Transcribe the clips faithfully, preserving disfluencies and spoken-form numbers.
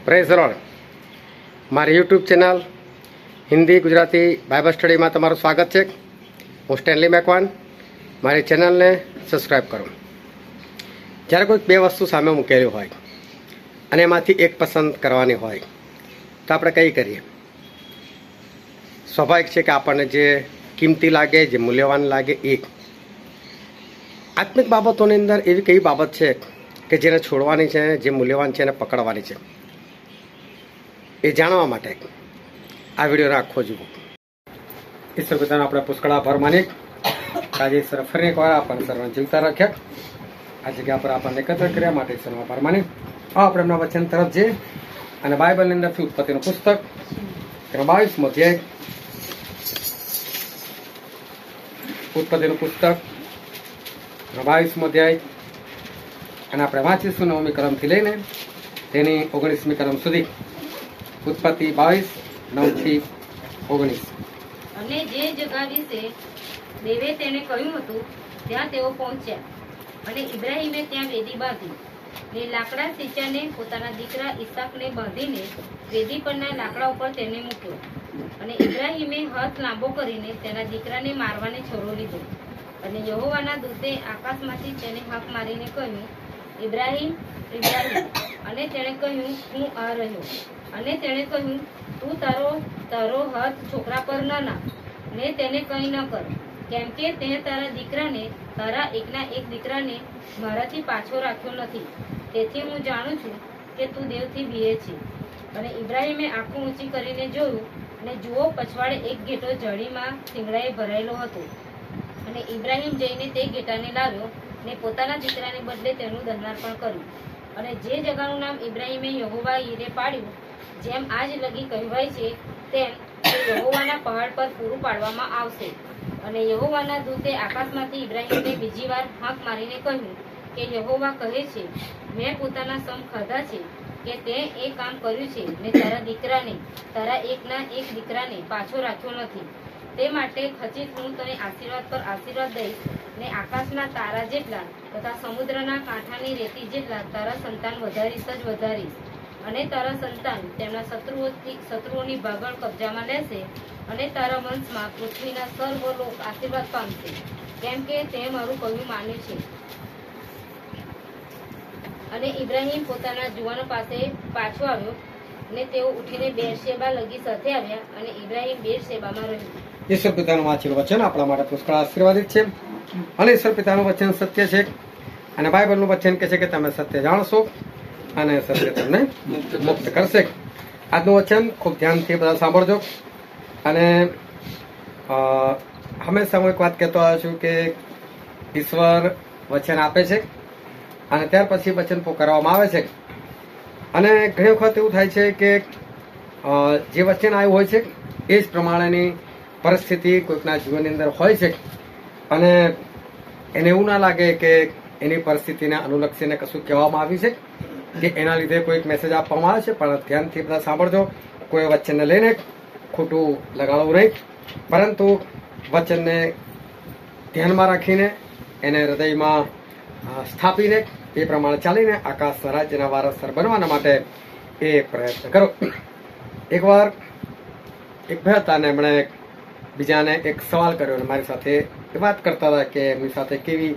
Praise lord મારી YouTube channel Hindi Gujarati Bible સ્ટડીમાં તમારું સ્વાગત છે। હું સ્ટેનલી મેકવાન। મારી ચેનલને સબસ્ક્રાઈબ કરો। જ્યારે કોઈક બે વસ્તુ સામે મૂકેલી હોય અને એમાંથી એક પસંદ કરવાની હોય તો આપણે કઈ કરીએ? સ્વાભાવિક છે કે આપણને જે કિંમતી લાગે, જે મૂલ્યવાન લાગે એ। આત્મિક બાબતોની અંદર એવી કઈ બાબત છે કે જેને છોડવાની છે, જે મૂલ્યવાન છે એને પકડવાની છે, એ જાણવા માટે આ વિડીયોને આખો જુઓ। ઈશ્વર પિતાનો આપણે પુષ્કળ આભાર માની આજે ઈશ્વર ફરી એકવાર આપણને સર્વને જીવતા રાખ્યા, આ જગ્યા પર આપણને એકત્ર કર્યા માટે ઈશ્વરનો આભાર માની આ આપણે એમના વચન તરફ જઈએ અને બાઇબલની અંદરથી ઉત્પત્તિનું પુસ્તક તેનો બાવીસમો અધ્યાય, ઉત્પત્તિનું પુસ્તક બાવીસમો અધ્યાય અને આપણે વાંચીશું નવમી કલમથી લઈને તેની ઓગણીસમી કલમ સુધી। ઉત્પત્તિ બાવીસ નવ થી ઓગણીસ। અને જે જગા વિશે દેવે તેને કહ્યું હતું ત્યાં તેઓ પહોંચ્યા અને ઇબ્રાહીમે ત્યાં વેદી બાંધી ને લાકડા સીંચાને પોતાના દીકરા ઈસાકને બાંધીને વેદી પરના લાકડા ઉપર તેને મૂક્યો અને ઇબ્રાહીમે હાથ લાંબો કરીને તેના દીકરાને મારવાને છોડો લીધો અને યહોવાના દૂતે આકાશમાંથી તેને હાક મારીને કહ્યું, ઇબ્રાહીમ, ઇબ્રાહીમ। અને તેણે કહ્યું, હું આ રહ્યો। અને તેણે કહ્યું, તું તારો તારો હાથ છોકરા પર ન નાખ ને તેને કંઈ ન કર, કેમ કે તે તારા દીકરાને, તારા એકના એક દીકરાને મારાથી પાછો રાખ્યો નથી, તેથી હું જાણું છું કે તું દેવથી બીએ છે। અને ઇબ્રાહીમે આંખો ઊંચી કરીને જોયું અને જુઓ, પછવાડે એક ઘેટો જળીમાં શીંગડાએ ભરાયેલો હતો અને ઇબ્રાહીમ જઈને તે ઘેટાને લાવ્યો ને પોતાના દીકરાને બદલે તેનું દહનાર્પણ કર્યું। અને જે જગાનું નામ ઇબ્રાહીમે યહોવા યીરે પાડ્યું, જેમ આજ લગી કહેવાય છે તેમ તે યહોવાના પહાડ પર પૂરું પાડવામાં આવશે। અને યહોવાના દૂતે આકાશમાંથી ઇબ્રાહીમને બીજી વાર હાંક મારીને કહ્યું કે યહોવા કહે છે, મેં પોતાના સમ ખાધા છે કે તે એ કામ કર્યું છે ને તારા દીકરાને, તારા એકના એક દીકરાને પાછો રાખ્યો નથી, તે માટે ખચિત હું તને આશીર્વાદ પર આશીર્વાદ દઈશ ને આકાશના તારા જેટલા તથા સમુદ્રના કાંઠાની રેતી જેટલા તારા સંતાન વધારીશ જ વધારીશ। અને તારા સંતાન તેમના શત્રુઓથી શત્રુઓની ભાગળ કબજામાં લેશે અને તારા વંશમાં પૃથ્વીના સર્વ લોક આશીર્વાદ પામશે, કેમ કે તે મારું કહ્યું માન્યું છે। અને ઇબ્રાહીમ પોતાના જુવાનો પાસે પાછો આવ્યો ને તેઓ ઉઠીને બેરશેબા લગી સાથે આવ્યા અને ઇબ્રાહીમ બેરશેબામાં રહ્યો। ઈશ્વર પિતાનું વાંચેલું વચન આપણા માટે પુષ્કળ આશીર્વાદિત છે અને ઈશ્વર પિતાનું વચન સત્ય છે અને બાઇબલનું વચન કહે છે કે તમે સત્ય જાણશો અને સત્ય તમને મુક્ત કરશે। આજનું વચન ખૂબ ધ્યાનથી બધા સાંભળજો અને હંમેશા હું એક વાત કહેતો આવ્યો છું કે ઈશ્વર વચન આપે છે અને ત્યાર પછી વચન પોકારવામાં આવે છે અને ઘણી વખત એવું થાય છે કે જે વચન આવ્યું હોય છે એ જ પ્રમાણેની પરિસ્થિતિ કોઈકના જીવનની અંદર હોય છે અને એને એવું ના લાગે કે એની પરિસ્થિતિને અનુલક્ષીને કશું કહેવામાં આવ્યું છે કે એના લીધે કોઈક મેસેજ આપવામાં આવે છે, પણ ધ્યાનથી બધા સાંભળજો। કોઈ વચનને લઈને ખોટું લગાડવું નહીં, પરંતુ વચનને ધ્યાનમાં રાખીને એને હૃદયમાં સ્થાપીને એ પ્રમાણે ચાલીને આકાશ રાજ્યના વારસદાર બનવાના માટે એ પ્રયત્ન કરો। એકવાર એક ભાઈ હતા ને એમણે બીજાને એક સવાલ કર્યો અને મારી સાથે એ વાત કરતા હતા કે એમની સાથે કેવી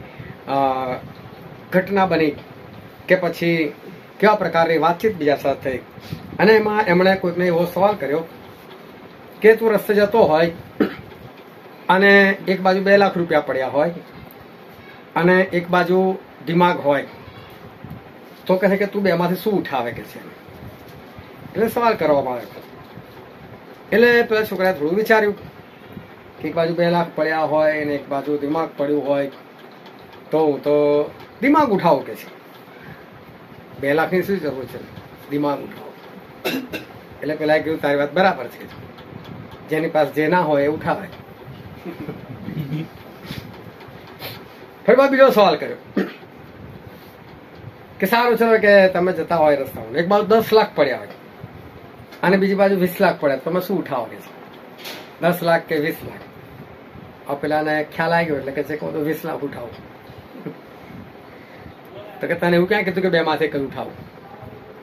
ઘટના બની કે પછી કેવા પ્રકારની વાતચીત બીજા સાથે થઈ અને એમાં એમણે કોઈકને એવો સવાલ કર્યો કે તું રસ્તે જતો હોય અને એક બાજુ બે લાખ રૂપિયા પડ્યા હોય અને એક બાજુ દિમાગ હોય તો કહે કે તું બેમાંથી શું ઉઠાવે કે છે, એટલે સવાલ કરવામાં આવ્યો। એટલે પેલા છોકરાએ થોડું વિચાર્યું કે એક બાજુ બે લાખ પડ્યા હોય અને એક બાજુ દિમાગ પડ્યું હોય તો હું તો દિમાગ ઉઠાવું કે છે, બે લાખની શું જરૂર છે, દિમાગ ઉઠાવો। એટલે પેલા કીધું તારી વાત બરાબર છે, જેની પાસે જે ના હોય એ ઉઠાવે। ફરી બીજો સવાલ કર્યો કે સારું ચલો કે તમે જતા હોય રસ્તામાં, એક બાજુ દસ લાખ પડ્યા હોય અને બીજી બાજુ વીસ લાખ પડ્યા, તમે શું ઉઠાવો કે છે, દસ લાખ કે વીસ લાખ? આ પેલાને ખ્યાલ આવી ગયો એટલે કે છે કે હું તો વીસ લાખ ઉઠાવું। તો કે તને એવું ક્યાં કીધું કે બે માંથી કઈ ઉઠાવું?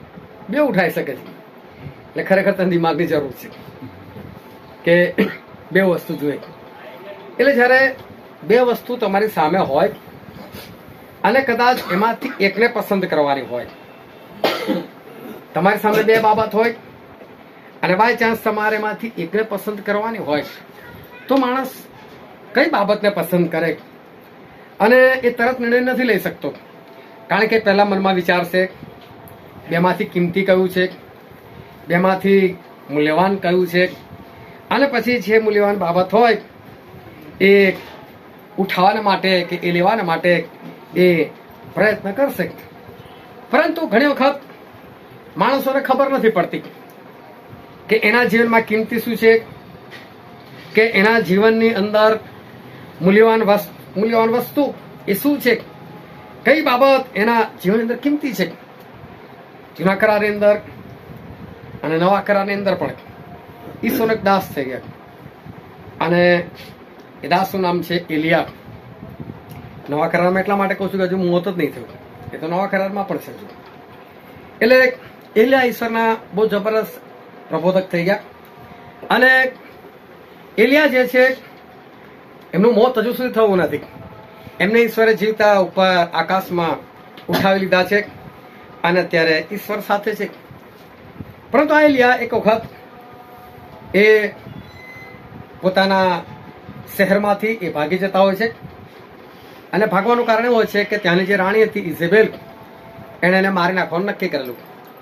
બે ઉઠાઈ શકે છે. એટલે ખરેખર તને દિમાગની જરૂર છે કે બે વસ્તુ જોઈએ. એટલે જ્યારે બે વસ્તુ તમારી સામે હોય અને કદાચ એમાંથી એકને પસંદ કરવાની હોય, તમારી સામે બે બાબત હોય અને બાય ચાન્સ તમારે એમાંથી એકને પસંદ કરવાની હોય, તો માણસ કઈ બાબતને પસંદ કરે અને એ તરત નિર્ણય નથી લઈ શકતો. કારણ કે પહેલા મનમાં વિચારશે બેમાંથી કિંમતી કયું છે, બેમાંથી મૂલ્યવાન કયું છે, અને પછી જે મૂલ્યવાન બાબત હોય એ ઉઠાવવા માટે કે એ લેવાના માટે એ પ્રયત્ન કરશે. પરંતુ ઘણી વખત માણસોને ખબર નથી પડતી કે એના જીવનમાં કિંમતી શું છે, કે એના જીવનની અંદર મૂલ્યવાન વસ્તુ મૂલ્યવાન વસ્તુ એ શું છે, કઈ બાબત એના જીવનની અંદર કિંમતી છે. જૂના કરારની અંદર અને નવા કરારની અંદર પણ ઈસોનો એક દાસ થઈ ગયા અને એ દાસનું નામ છે એલિયા. નવા કરારમાં એટલા માટે કહું છું કે હજુ મોત જ નહીં થયું, એ તો નવા કરારમાં પણ છે હજુ. એટલે એલિયા ઈશ્વરના બહુ જબરદસ્ત પ્રબોધક થઈ ગયા અને એલિયા જે છે એમનું મોત હજુ સુધી થવું નથી. એમને ઈશ્વરે જીવતા ઉપર આકાશમાં ઉઠાવી લીધા છે અને અત્યારે ઈશ્વર સાથે છે. પરંતુ આ એલિયા એક વખત એ પોતાના શહેરમાંથી એ ભાગી જતા હોય છે અને ભાગવાનું કારણ એવું હોય છે કે ત્યાંની જે રાણી હતી ઇઝેબેલ, એણે એને મારી નાખવાનું નક્કી કરેલું.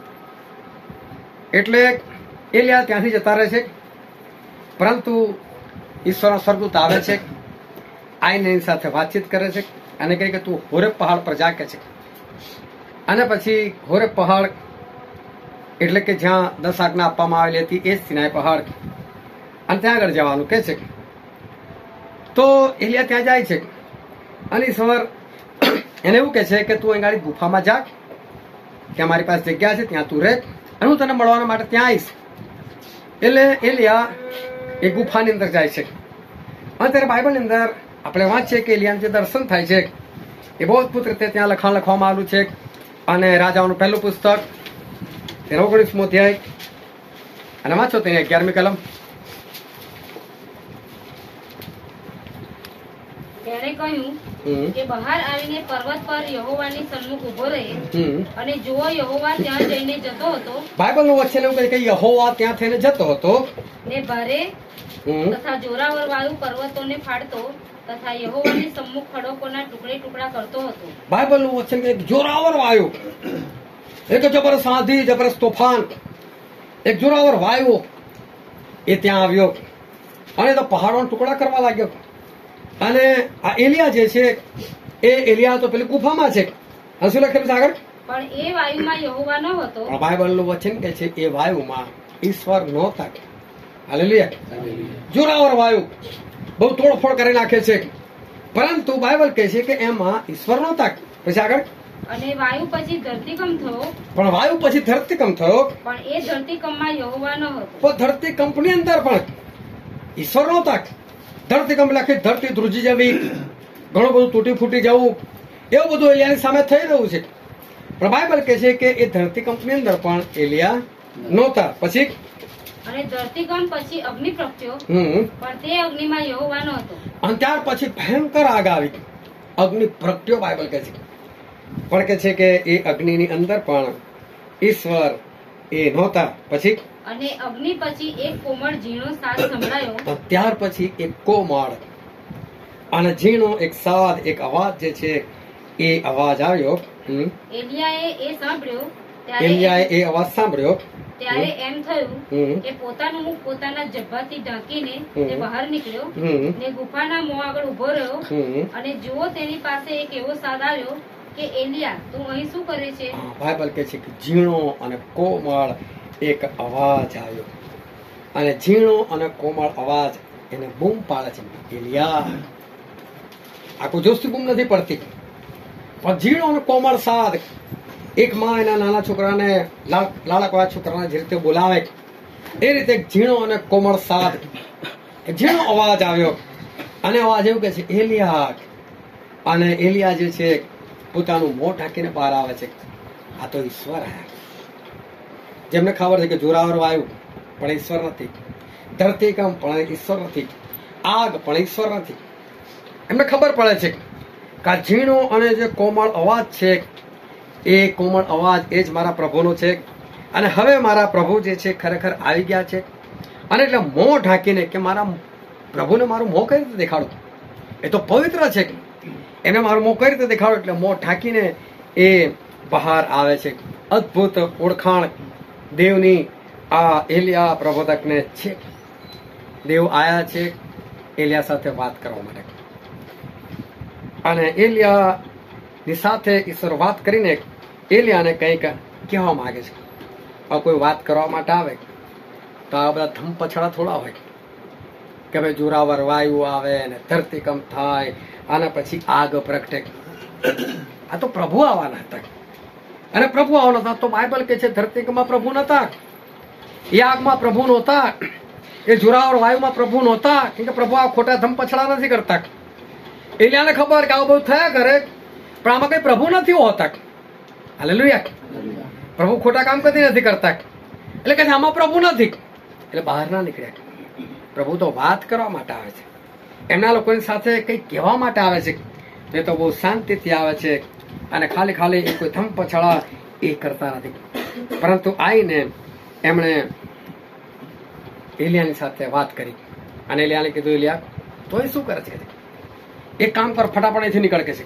એટલે એલિયા ત્યાંથી જતા રહે છે. પરંતુ ઈશ્વરના સ્વર્ગદૂત આવે છે, આઈને એની સાથે વાતચીત કરે છે અને કહે કે તું હોરેબ પહાડ પર જા કે છે. અને પછી હોરેબ પહાડ એટલે કે જ્યાં દસ આજ્ઞા આપવામાં આવેલી હતી એ જ સિનાઈ પહાડ, અને ત્યાં આગળ જવાનું કે છે. તો એલિયા ત્યાં જાય છે અને ઈશ્વર એને એવું કહે છે કે તું અહીં ગાડી ગુફામાં જા, ત્યાં મારી પાસે જગ્યા છે, ત્યાં તું રહે અને હું તને મળવા માટે ત્યાં આવીશ. એટલે એલિયા એ ગુફાની અંદર જાય છે. અને ત્યારે બાઇબલની અંદર આપણે વાંચીએ કે એલિયાને જે દર્શન થાય છે એ બહુ અદભુત રીતે ત્યાં લખાણ લખવામાં આવેલું છે. અને રાજાઓનું પહેલું પુસ્તક તેનો ઓગણીસમો અધ્યાય અને વાંચો તેની અગિયારમી કલમ. તેણે કહ્યું કે બહાર આવીને પર્વત પર યહોવાની સન્મુખ ઉભો રહે અને જુઓ યહોવા ત્યાં જઈને જતો હતો. બાઇબલનું વચન એવું કહે કે યહોવા ત્યાં થઈને જતો હતો ને ભારે તથા જોરાવર વાળું પર્વતોને ફાડતો તથા યહોવાની સન્મુખ ખડકોના ટુકડે ટુકડા કરતો હતો. બાઇબલનું વચન એક જોરાવર વાયુ, એક જબરદસ્ત આંધી, જબરદસ્ત તોફાન, એક જોરાવર વાયુ એ ત્યાં આવ્યો અને તો પહાડોના ટુકડા કરવા લાગ્યો. અને આ એલિયા જે છે એ એલિયા તો પેલી ગુફામાં છે. અને શું લખેલું છે આગળ? પણ એ વાયુમાં યહોવા ન હતો. બાઇબલનું વચન કે છે એ વાયુમાં ઈશ્વર નહોતા. હાલેલુયા. જોરાવર વાયુ બહુ તોડફોડ કરી નાખે છે, પરંતુ બાઇબલ કહે છે કે એમાં ઈશ્વર નહોતા. પછી આગળ અને વાયુ પછી ધરતીકંપ થયો, પણ વાયુ પછી ધરતીકંપ થયો, પણ એ ધરતીકંપમાં યહોવા ન હતો. તો ધરતીકંપની અંદર પણ ઈશ્વર નહોતા. ધરતીકંપ લખી ધરતી ધ્રુજી જવી, ઘણું બધું તૂટી ફૂટી જવું, એવું બધું એલિયાની સામે થઈ રહ્યું છે. પણ બાઇબલ કહે છે કે એ ધરતીકંપની અંદર પણ એલિયા નહોતા. પછી અને ધરતીકંપ પછી અગ્નિ પ્રગટ્યો, હમ પણ તે અગ્નિમાં યહોવા ન હતો. અને ત્યાર પછી ભયંકર આગ આવી, અગ્નિ પ્રગટ્યો બાઇબલ કહે છે. પણ કે છે કે એ અગ્નિની અંદર પણ ઈશ્વર એ નહોતા. પછી અને અગ્નિ પછી એક કોમળ ઝીણો સાદ સંભળાયો, ત્યાર પછી એક કોમળ અને ઝીણો એક સાદ, એક અવાજ જે છે એ અવાજ આવ્યો. એલિયાએ એ સાંભળ્યો ત્યારે એલિયાએ એ અવાજ સાંભળ્યો ત્યારે એમ થયું હમ. કે પોતાનું મુખ પોતાના જબ્બાથી ઢાંકીને તે બહાર નીકળ્યો હમ. ને ગુફાના મોં આગળ ઉભો રહ્યો. હમ. અને જુઓ તેની પાસે એક એવો સાદ આવ્યો કે એલિયા તું અહીં શું કરે છે? હા, બાઇબલ કહે છે કે ઝીણો અને કોમળ એક અવાજ આવ્યો અને ઝીણો અને કોમળ અવાજ એને બૂમ પાડે છે, એલિયા. આખું જોસ્તી બૂમ નથી પડતી, પણ ઝીણો અને કોમળ સાદ. એક માં એના નાના છોકરાને લાડકવાળા છોકરાને જે રીતે બોલાવે એ રીતે એક ઝીણો અને કોમળ સાદ, ઝીણો અવાજ આવ્યો અને અવાજ એવું કે છે એલિયા. અને એલિયા જે છે પોતાનું મોં ઢાંકીને બહાર આવે છે. આ તો ઈશ્વર આવ્યા. જેમને ખબર છે કે જોરાવર વાયુ પણ ઈશ્વર નથી, ધરતીકંપ પણ ઈશ્વર નથી, આગ પણ ઈશ્વર નથી. એમને ખબર પડે છે કે આ ઝીણો અને જે કોમળ અવાજ છે એ કોમળ અવાજ એ જ મારા પ્રભુનો છે. અને હવે મારા પ્રભુ જે છે ખરેખર આવી ગયા છે. અને એટલે મોં ઢાંકીને કે મારા પ્રભુને મારું મોં કઈ રીતે દેખાડું, એ તો પવિત્ર છે, એને મારું મોં કઈ રીતે દેખાડું. એટલે મોં ઢાંકીને એ બહાર આવે છે. અદ્ભુત ઓળખાણ દેવની આ એલિયા પ્રબોધકને છે. દેવ આયા છે એલિયા સાથે વાત કરવા માટે. અને એલિયાની સાથે ઈશ્વર વાત કરીને એલિયાને કંઈક કહેવા માંગે છે. હવે કોઈ વાત કરવા માટે આવે તો આ બધા ધમ પછાડા થોડા હોય કે ભાઈ જોરાવર વાયુ આવે ને ધરતીકંપ થાય અને પછી આગ પ્રગટે. આ તો પ્રભુ આવવાના હતા. અને પ્રભુ આવવાના હતા તો બાઇબલ કે છે ધરતીકંપમાં પ્રભુ નતા, એ આગમાં પ્રભુ નહોતા, એ જોરાવર વાયુમાં પ્રભુ નહોતા. કેમ કે પ્રભુ આ ખોટા ધમ પછડા નથી કરતા. એલિયાને ખબર કે આવું બધું થયા કરે પણ આમાં કઈ પ્રભુ નથી હોતા. હાલેલુયા. પ્રભુ ખોટા કામ કદી નથી કરતા. એટલે કે આમાં પ્રભુ નથી એટલે બહાર ના નીકળ્યા. પ્રભુ તો વાત કરવા માટે આવે છે, એમના લોકોની સાથે કંઈક કહેવા માટે આવે છે. એ તો બહુ શાંતિથી આવે છે અને ખાલી ખાલી એ કોઈ ધમ પછાડા એ કરતા નથી. પરંતુ આવીને એમણે એલિયાની સાથે વાત કરી અને એલિયાને કીધું એલિયા તો એ શું કરે છે, એક કામ કર ફટાફટ અહીંથી નીકળ કે છે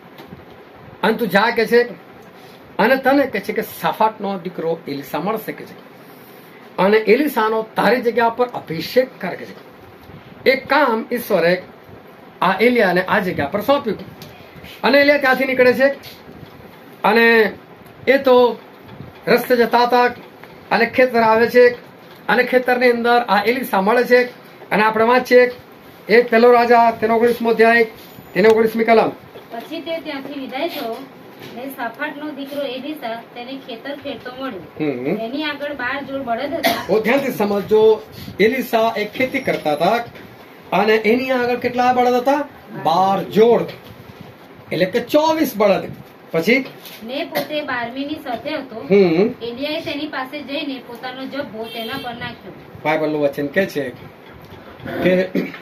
અને તું જા કે છે અને તને કે છે કે સાફાટનો દીકરો એલિસા મળશે કે છે અને એલિસાનો તારી જગ્યા પર અભિષેક કર કે છે. એક કામ ઈશ્વરે આ એલિયાને આ જગ્યા પર સોંપ્યું અને એલિયા ત્યાંથી નીકળે છે અને એ તો રસ્તે જતા હતા અને ખેતર આવે છે અને ખેતરની અંદર આ એલિસા મળે છે અને આપણે વાંચીએ એક પહેલો રાજા તેનો ઓગણીસમો અધ્યાય તેનો ઓગણીસમી કલમ. પછી તે ત્યાંથી વિદાય થયો ને સાફાટનો દીકરો એલીસા તેને ખેતર ખેડતો મળ્યો. એની આગળ બાર જોડ બળદ હતા. બહુ ધ્યાનથી સમજો. એલીસા એક ખેતી કરતા હતા અને એની આગળ કેટલા બળદ હતા? બાર જોડ, એટલે કે ચોવીસ બળદ. પછી ને પોતે બારમી ની સાથે હતો. એલિયાએ તેની પાસે જઈને પોતાનો જબ્બો તેના પર નાખ્યો. બાઇબલનું વચન કે છે કે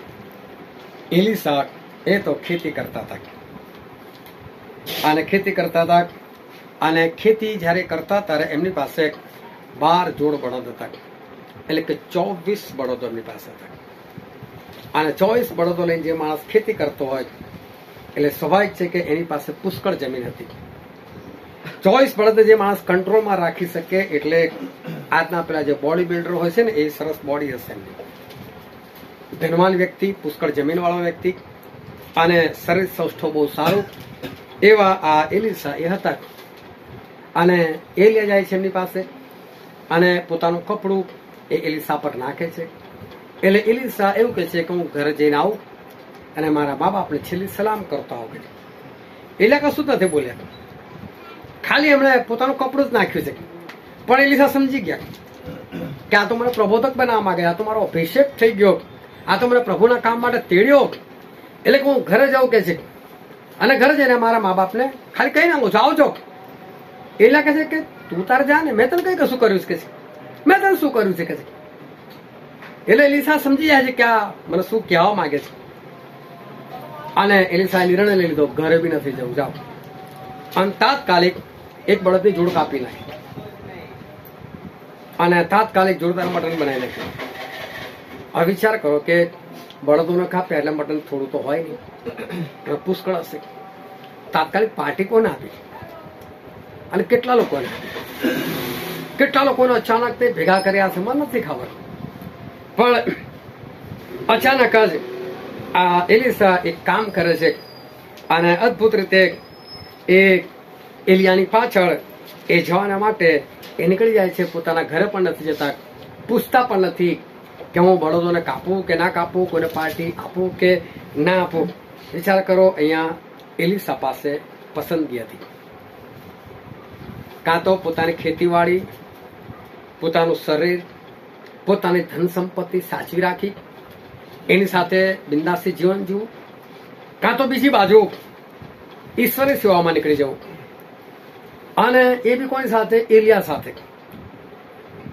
એલીસા એ તો ખેતી કરતા હતા અને ખેતી કરતા હતા અને ખેતી જ્યારે કરતા ત્યારે એમની પાસે બાર જોડ બળદ હતા, એટલે કે ચોવીસ બળદો એમની પાસે હતા. અને ચોવીસ બળદો લઈને જે માણસ ખેતી કરતો હોય એટલે સ્વાભાવિક છે કે એની પાસે પુષ્કળ જમીન હતી. ચોવીસ બળદ જે માણસ કંટ્રોલમાં રાખી શકે એટલે આજના પેલા જે બોડી બિલ્ડર હોય છે ને એ સરસ બોડી હશે એમની. ધનવાન વ્યક્તિ, પુષ્કળ જમીન વાળો વ્યક્તિ અને શરીર સૌષ્ઠવ બહુ સારું એવા આ એલીસા એ હતા. અને એલિયા જાય છે એમની પાસે અને પોતાનું કપડું એ એલીસા પર નાખે છે. એટલે એલીસા એવું કહે છે કે હું ઘરે જઈને આવું અને મારા મા બાપને છેલ્લી સલામ કરતો આવું. એટલે કશું નથી બોલ્યા, ખાલી એમણે પોતાનું કપડું જ નાખ્યું છે. પણ એલીસા સમજી ગયા કે આ તો મને પ્રબોધક બનાવવા માંગે, આ તો મારો અભિષેક થઈ ગયો, આ તો મને પ્રભુના કામ માટે તેડ્યો. એટલે કે હું ઘરે જાઉં કે છે અને ઘરે જઈને મારા મા બાપને ખાલી કહી નાખું છું આવજો. એટલે કહે છે કે તું તારે જા ને, મેં તને કઈ કશું કર્યું છે કે છે, મેં તને શું કર્યું છે કે છે. એટલે એલીસા સમજી જાય છે કે આ મને શું કહેવા માંગે છે અને એલીસાએ નિર્ણય લઈ લીધો ઘરે બી નથી જવું, જાઓ. અને તાત્કાલિક એક બળદની જોડ કાપી નાખી અને તાત્કાલિક જોરદાર મટન બનાવી નાખ્યું. હવે વિચાર કરો કે બળદોને કાપ્યા એટલે મટન થોડું તો હોય નહીં, પુષ્કળ હશે. તાત્કાલિક પાર્ટી કોને આપી અને કેટલા લોકોને કેટલા લોકોને અચાનક તે ભેગા કર્યા છે મને નથી ખબર. પણ અચાનક જ આ એલીસા એક કામ કરે છે અને અદભુત રીતે એ એલિયાની પાછળ એ જવાના માટે એ નીકળી જાય છે. પોતાના ઘરે પણ નથી જતા, પૂછતા પણ નથી કે હું બળદોને કાપું કે ના કાપું, કોઈને પાર્ટી આપું કે ના આપું. વિચાર કરો, અહીંયા એલીસા પાસે પસંદગી હતી. કાં તો પોતાની ખેતીવાડી, પોતાનું શરીર, પોતાની ધન સંપત્તિ સાચવી રાખી એની સાથે બિંદાસી જીવન જીવવું, કાં તો બીજી બાજુ ઈશ્વરની સેવામાં નીકળી જવું. અને એ બી કોની સાથે? એલિયા સાથે.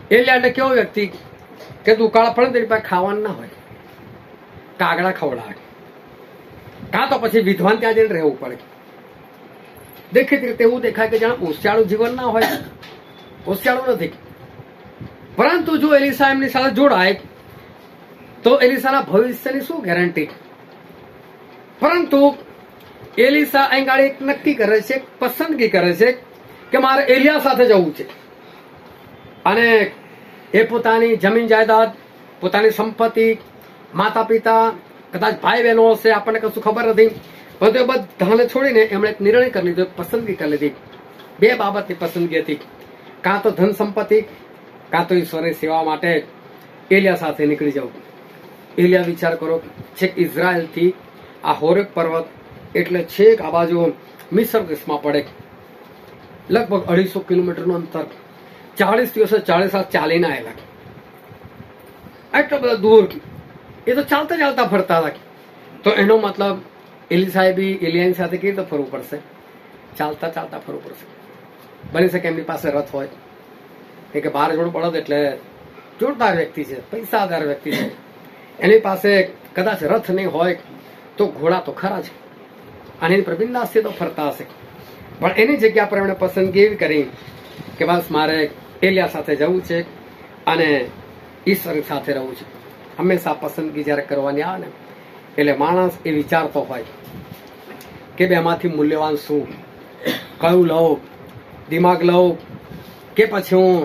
એલિયા એટલે કેવો વ્યક્તિ કે દુકાળ પડે તેની પાસે ખાવાનું ના હોય, કાગડા ખવડાવે, કાં તો પછી વિદ્વાન ત્યાં જઈને રહેવું પડે. દેખીતી રીતે એવું દેખાય કે જાણે ઓશિયાળું જીવન ના હોય. ઓશિયાળું નથી, પરંતુ જો એલિસા એમની સાથે જોડાય તો એલિસાના ભવિષ્યની શું ગેરંટી? પરંતુ એલિસા અહીં ગાડી એક નક્કી કરે છે, પસંદગી કરે છે કે મારે એલિયા સાથે જવું છે. અને એ પોતાની જમીન જાયદાદ, પોતાની સંપત્તિ, માતા પિતા, કદાચ ભાઈ બહેનો હશે, આપણને કશું ખબર નથી, પરંતુ એ બધાને છોડીને એમણે એક નિર્ણય કરી લીધો, પસંદગી કરી લીધી. બે બાબતની પસંદગી હતી, કાં તો ધન સંપત્તિ, કાં તો ઈશ્વરની સેવા માટે એલિયા સાથે નીકળી જવું. એલિયા વિચાર કરો, છેક ઇઝરાયલથી આ હોરેબ પર્વત એટલે છેક આ બાજુ મિસર દેશમાં પડે, લગભગ અઢીસો કિલોમીટરનું અંતર, ચાલીસ દિવસે ચાલીસ હાથ ચાલીને આવેલા. એટલો બધો દૂર એ તો ચાલતા ચાલતા ફરતા હતા. તો એનો મતલબ એલિસાએ બી એલિયાની સાથે કેવી રીતે ફરવું પડશે? ચાલતા ચાલતા ફરવું પડશે. બની શકે એમની પાસે રથ હોય, કે બાર જોડ પડત એટલે જોરદાર વ્યક્તિ છે, પૈસાદાર વ્યક્તિ છે, એની પાસે કદાચ રથ નહીં હોય તો ઘોડા તો ખરા છે, અને એની પર બિંદાસથી તો ફરતા હશે. પણ એની જગ્યા પર એમણે પસંદગી એવી કરી કે બસ મારે એલિયા સાથે જવું છે અને ઈશ્વર સાથે રહેવું છે. હંમેશા પસંદગી જ્યારે કરવાની આવે ને એટલે માણસ એ વિચારતો હોય કે બેમાંથી મૂલ્યવાન શું, કયું લઉં, દિમાગ લઉં કે પછી હું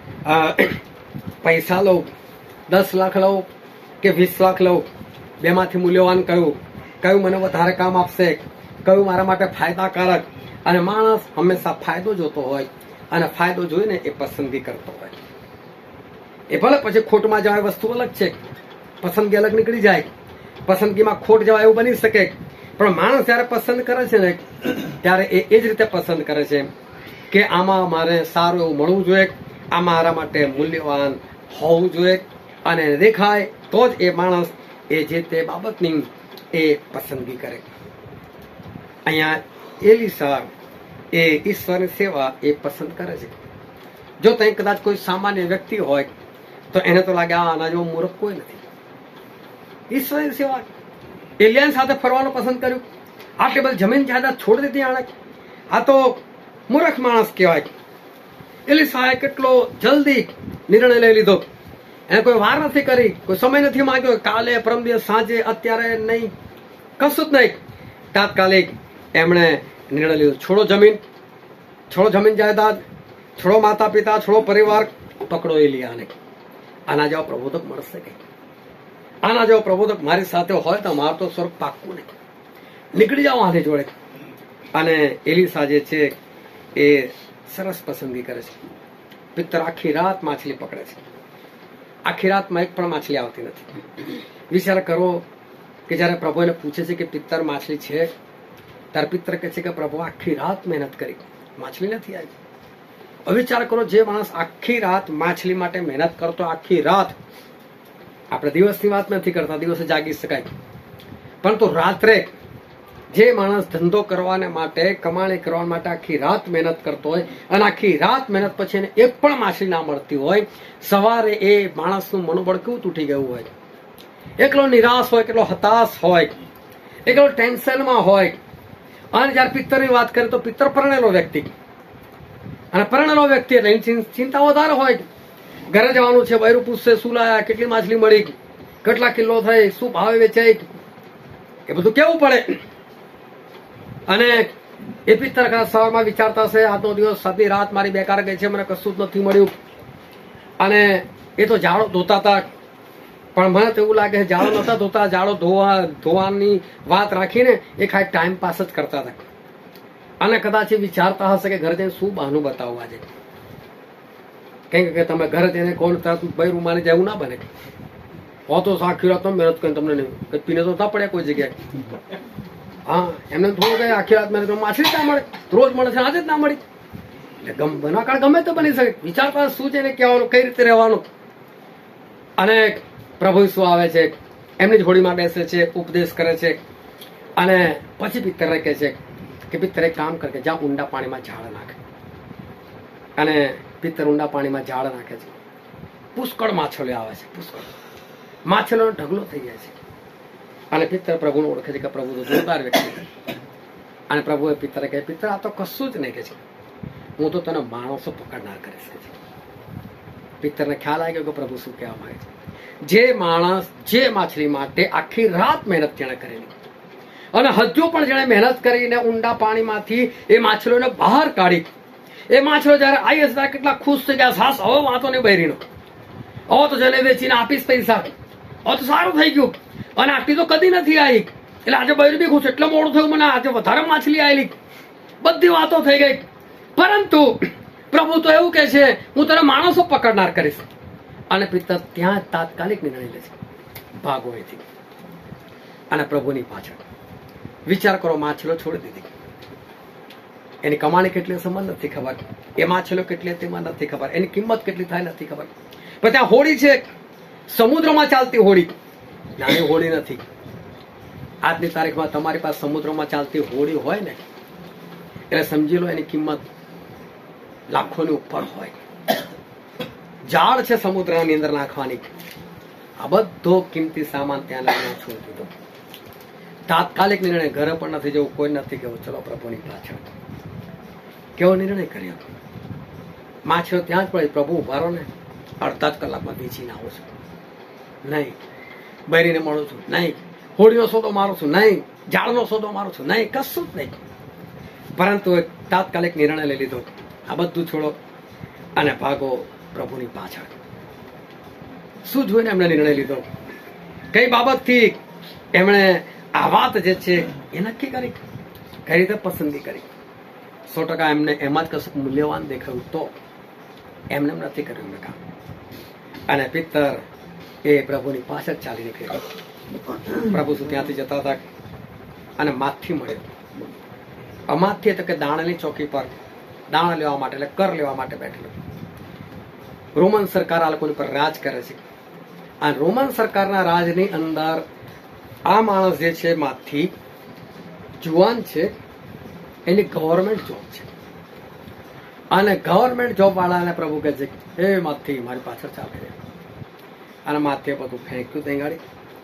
પૈસા લઉં, દસ લાખ લઉં કે વીસ લાખ લઉં, બેમાંથી મૂલ્યવાન કયું, કયું મને વધારે કામ આપશે, કયું મારા માટે ફાયદાકારક. અને માણસ હંમેશા ફાયદો જોતો હોય અને ફાયદો જોઈને એ પસંદગી કરતો હોય. એ ભલે પછી ખોટમાં જવાય વસ્તુ અલગ છે, પસંદગી અલગ નીકળી જાય, પસંદગીમાં ખોટ જવાય એવું બની શકે, પણ માણસ જયારે પસંદ કરે છે ને ત્યારે એ એ જ રીતે પસંદ કરે છે કે આમાં મારે સારું એવું મળવું જોઈએ, આ મારા માટે મૂલ્યવાન હોવું જોઈએ, અને દેખાય તો જ એ માણસ એ જે તે બાબતની એ પસંદગી કરે. અહીંયા એલિસા એ ઈશ્વરની સેવા એ પસંદ કરે છે. જો ત્યાં કદાચ કોઈ સામાન્ય વ્યક્તિ હોય તો એને તો લાગે આના જેવો મૂર્ખ કોઈ નથી. ઈશ્વરની સેવા, એલિયન સાથે ફરવાનું પસંદ કર્યું, આટલી બધી જમીન જાયદાદ છોડી દીધી આણે, આ તો મૂર્ખ માણસ કહેવાય. એલિસાએ કેટલો જલ્દી નિર્ણય લઈ લીધો, એને કોઈ વાર નથી કરી, કોઈ સમય નથી માંગ્યો, કાલે, પરમ દિવસ, સાંજે, અત્યારે નહીં, કશું જ નહીં. તાત્કાલિક એમણે નિર્ણય લીધો, છોડો જમીન, છોડો જમીન જાયદાદ, છોડો માતા પિતા, છોડો પરિવાર, પકડો એલિયાને. આના જેવા પ્રબોધક મળશે કે આના જેવો પ્રબોધક મારી સાથે હોય તો મારું તો સ્વર્ગ પાક્કું નહીં, નીકળી જાઓ આની જોડે. અને એલિસા જે છે એ સરસ પસંદગી કરે છે. પિત્તર આખી રાત માછલી પકડે છે, આખી રાતમાં એક પણ માછલી આવતી નથી. વિચાર કરો કે જયારે પ્રભુ એને પૂછે છે કે પિત્તર માછલી છે, ત્યારે પિત્તર કહે છે કે પ્રભુ આખી રાત મહેનત કરી, માછલી નથી આવી. વિચાર કરો, જે માણસ આખી રાત માછલી માટે મહેનત કરતો, આખી રાત, આપણે દિવસની વાત નથી કરતા, દિવસે જાગી શકાય, પરંતુ રાત્રે જે માણસ ધંધો કરવાને માટે, કમાણી કરવા માટે આખી રાત મહેનત કરતો હોય અને આખી રાત મહેનત પછી એને એક પણ માછલી ના મળતી હોય, સવારે એ માણસનું મનોબળ કેવું તૂટી ગયું હોય, એકલો નિરાશ હોય, કેટલો હતાશ હોય, એકલો ટેન્શનમાં હોય. અને જયારે પિત્તરની વાત કરીએ તો પિત્તર પરણેલો વ્યક્તિ, અને પરણેલો વ્યક્તિ એટલે એની ચિંતા વધારે હોય. ઘરે જવાનું છે, બૈરું પૂછશે શું લાયા, કેટલી માછલી મળી, કેટલા કિલો થઈ, શું ભાવે વેચાઈ, એ બધું કેવું પડે. અને એ પિત્તર કદાચ સવારમાં વિચારતા હશે, આજનો દિવસ, સાતની રાત મારી બેકાર ગઈ છે, મને કશું જ નથી મળ્યું. અને એ તો જાડો ધોતા હતા, પણ મને તો એવું લાગે જાડો નતા ધોતા, જાડો ધોવા ધોવાની વાત રાખીને એ ખાલી ટાઈમ પાસ જ કરતા હતા. અને કદાચ એ વિચારતા હશે કે ઘરે જઈને શું બહાનું બતાવવું આજે, કેમ કે તમે ઘરે જઈને કોણ તરત બૈરું માની જાય એવું ના બને. હો તો આખી રાત મહેનત કરીને તમને નહીં પીને તો ના પડે કોઈ જગ્યાએ. હા, એમને થોડું કઈ આખી રાત મહેનત માછલી ના મળે, રોજ મળે છે, આજે જ ના મળી, એટલે ગમ બનાકાળ ગમે તો બની શકે. વિચારતા શું છે ને કહેવાનું, કઈ રીતે રહેવાનું. અને પ્રભુ શું આવે છે, એમની જોડીમાં બેસે છે, ઉપદેશ કરે છે, અને પછી પિત્તરને કહે છે કે પિત્તર એક કામ કરે, જ્યાં ઊંડા પાણીમાં ઝાડ નાખે. અને પિત્તર ઊંડા પાણીમાં ઝાડ નાખે છે. પુષ્કળ માછલીઓ આવે છે, પુષ્કળ માછલીઓનો ઢગલો થઈ જાય છે. અને પિત્તર પ્રભુને ઓળખે છે કે પ્રભુ તો જોરદાર વ્યક્તિ છે. અને પ્રભુએ પિત્તરે કહે, પિત્તર આ તો કશું જ નહીં કે છે, હું તો તને માણસો પકડનાર કરીશ કે છે. પિત્તરને ખ્યાલ આવી ગયો કે પ્રભુ શું કહેવા માંગે છે. જે માણસ જે માછલી માટે આખી રાત મહેનત તેણે કરેલી અને હજુ પણ જેણે મહેનત કરીને ઊંડા પાણીમાંથી એ માછલીઓને બહાર કાઢી, એ માછલીઓ જયારે આવી હશે કેટલા ખુશ થઈ ગયા, સાસ હવે વાંધો નહીં બહેરીનો, હવે તો જેને વેચીને આપીશ પૈસા, હવે તો સારું થઈ ગયું. અને આટલી તો કદી નથી આવી, એટલે આજે બહેરી બી ખુશ, એટલે મોડું થયું મને, આજે વધારે માછલી આવેલી, બધી વાતો થઈ ગઈ. પરંતુ પ્રભુ તો એવું કે છે, હું તને માણસો પકડનાર કરીશ. અને પિત્તર ત્યાં તાત્કાલિક નિર્ણય લે છે, ભાગો અહીંથી. અને પ્રભુની પાછળ વિચાર કરો, માછલીઓ છોડી દીધી, એની કમાણી કેટલી હશે મને નથી ખબર, એ માછલીઓ કેટલી હતી મને નથી ખબર, એની કિંમત કેટલી થાય નથી ખબર. પણ ત્યાં હોડી છે, સમુદ્રમાં ચાલતી હોડી, નાની હોડી નથી. આજની તારીખમાં તમારી પાસે સમુદ્રમાં ચાલતી હોડી હોય ને, એટલે સમજી લો એની કિંમત લાખોની ઉપર હોય. જાળ છે સમુદ્રની અંદર નાખવાની, આ બધો કિંમતી સામાન ત્યાં લઈને છોડી દીધો. તાત્કાલિક નિર્ણય, ઘરે પણ નથી જવું, કોઈ નથી કેવું, ચલો પ્રભુની પાછળ. કેવો નિર્ણય કર્યો. માછલીઓ ત્યાં જ પડી, પ્રભુ ઉભા રહો ને, અડધા જ કલાકમાં વેચીને આવું છું, નહીં બહેરીને મળું છું, નહીં હોડીનો સોદો મારું છું, નહીં ઝાડનો સોદો મારું છું, નહીં કશું જ નહીં. પરંતુ એક તાત્કાલિક નિર્ણય લઈ લીધો, આ બધું છોડો અને ભાગો પ્રભુની પાછળ. શું જોઈને એમણે નિર્ણય લીધો, કઈ બાબતથી એમણે આ વાત જે છે એ નક્કી કરી, કઈ રીતે પસંદગી કરી. સો ટકા એમને એમાં જ કશું મૂલ્યવાન દેખાયું તો એમને એમ નથી કર્યું એમને કામ. અને પિત્તર એ પ્રભુની પાછળ ચાલી નીકળ્યો. પ્રભુ શું ત્યાંથી જતા હતા અને માથી મળ્યો. અમાથી તો કે દાણાની ચોકી પર દાણા લેવા માટે, એટલે કર લેવા માટે બેઠેલો. રોમન સરકાર આ લોકોની પર રાજ કરે છે. આ રોમન સરકારના રાજની અંદર આ માણસ જે છે માથી જુવાન છે, એની ગવર્મેન્ટ જોબ છે. અને ગવર્મેન્ટ જોબ વાળાને પ્રભુ કહે છે, એ માથી મારી પાછળ ચાલે. અને માથે બધું ફેંક્યું ત્યાં ગાડી,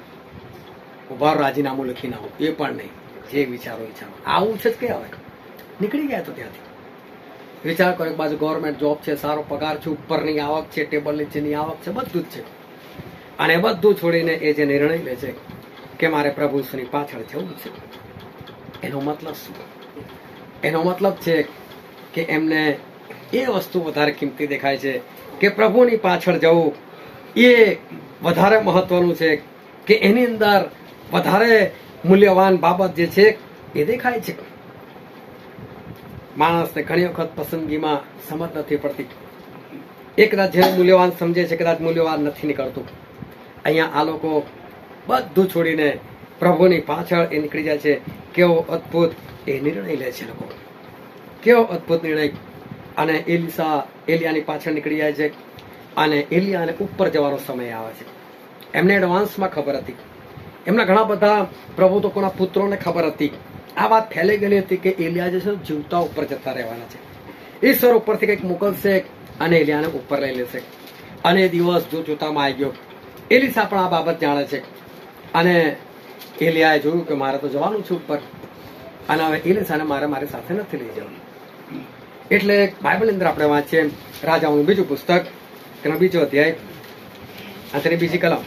ઉભા રાજીનામું લખીને આવું, એ પણ નહીં, જે વિચારો વિચારો આવું છે જ કે હવે નીકળી ગયા તો ત્યાંથી. વિચાર કરો, એક બાજુ ગવર્મેન્ટ જોબ છે, સારો પગાર છે, ઉપરની આવક છે, ટેબલ નીચેની આવક છે, બધું જ છે. અને બધું છોડીને એ જે નિર્ણય લે છે કે મારે પ્રભુની પાછળ જવું છે, એનો મતલબ શું? એનો મતલબ છે કે એમને એ વસ્તુ વધારે કિંમતી દેખાય છે કે પ્રભુની પાછળ જવું એ વધારે મહત્વનું છે, કે એની અંદર વધારે મૂલ્યવાન બાબત જે છે એ દેખાય છે. માણસને ઘણી વખત પસંદગીમાં સમજ નથી પડતી. એ કદાચ જે મૂલ્યવાન સમજે છે, કદાચ મૂલ્યવાન નથી નીકળતું. અહીંયા આ લોકો બધું છોડીને પ્રભુની પાછળ એ નીકળી જાય છે. કેવો અદ્ભુત એ નિર્ણય લે છે લોકો, કેવો અદ્ભુત નિર્ણય. અને એલિસા એલિયાની પાછળ નીકળી જાય છે. અને એલિયાને ઉપર જવાનો સમય આવે છે. એમને એડવાન્સમાં ખબર હતી. એમના ઘણા બધા પ્રભુતકોના પુત્રોને ખબર હતી. આ વાત ફેલાઈ ગયેલી હતી કે એલિયા જે છે જીવતા ઉપર જતા રહેવાના છે. ઈશ્વર ઉપરથી કંઈક મોકલશે અને એલિયાને ઉપર લઈ લેશે. અને એ દિવસ જો જોતામાં આવી ગયો. એલિસા પણ આ બાબત જાણે છે. અને એલિયાએ જોયું કે મારે તો જવાનું છે ઉપર, અને હવે એલિસાને મારે મારી સાથે નથી લઈ જવાનું. એટલે બાઇબલની અંદર આપણે વાંચીએ રાજાઓનું બીજું પુસ્તક, તેનો બીજો અધ્યાય અને તેની બીજી કલમ.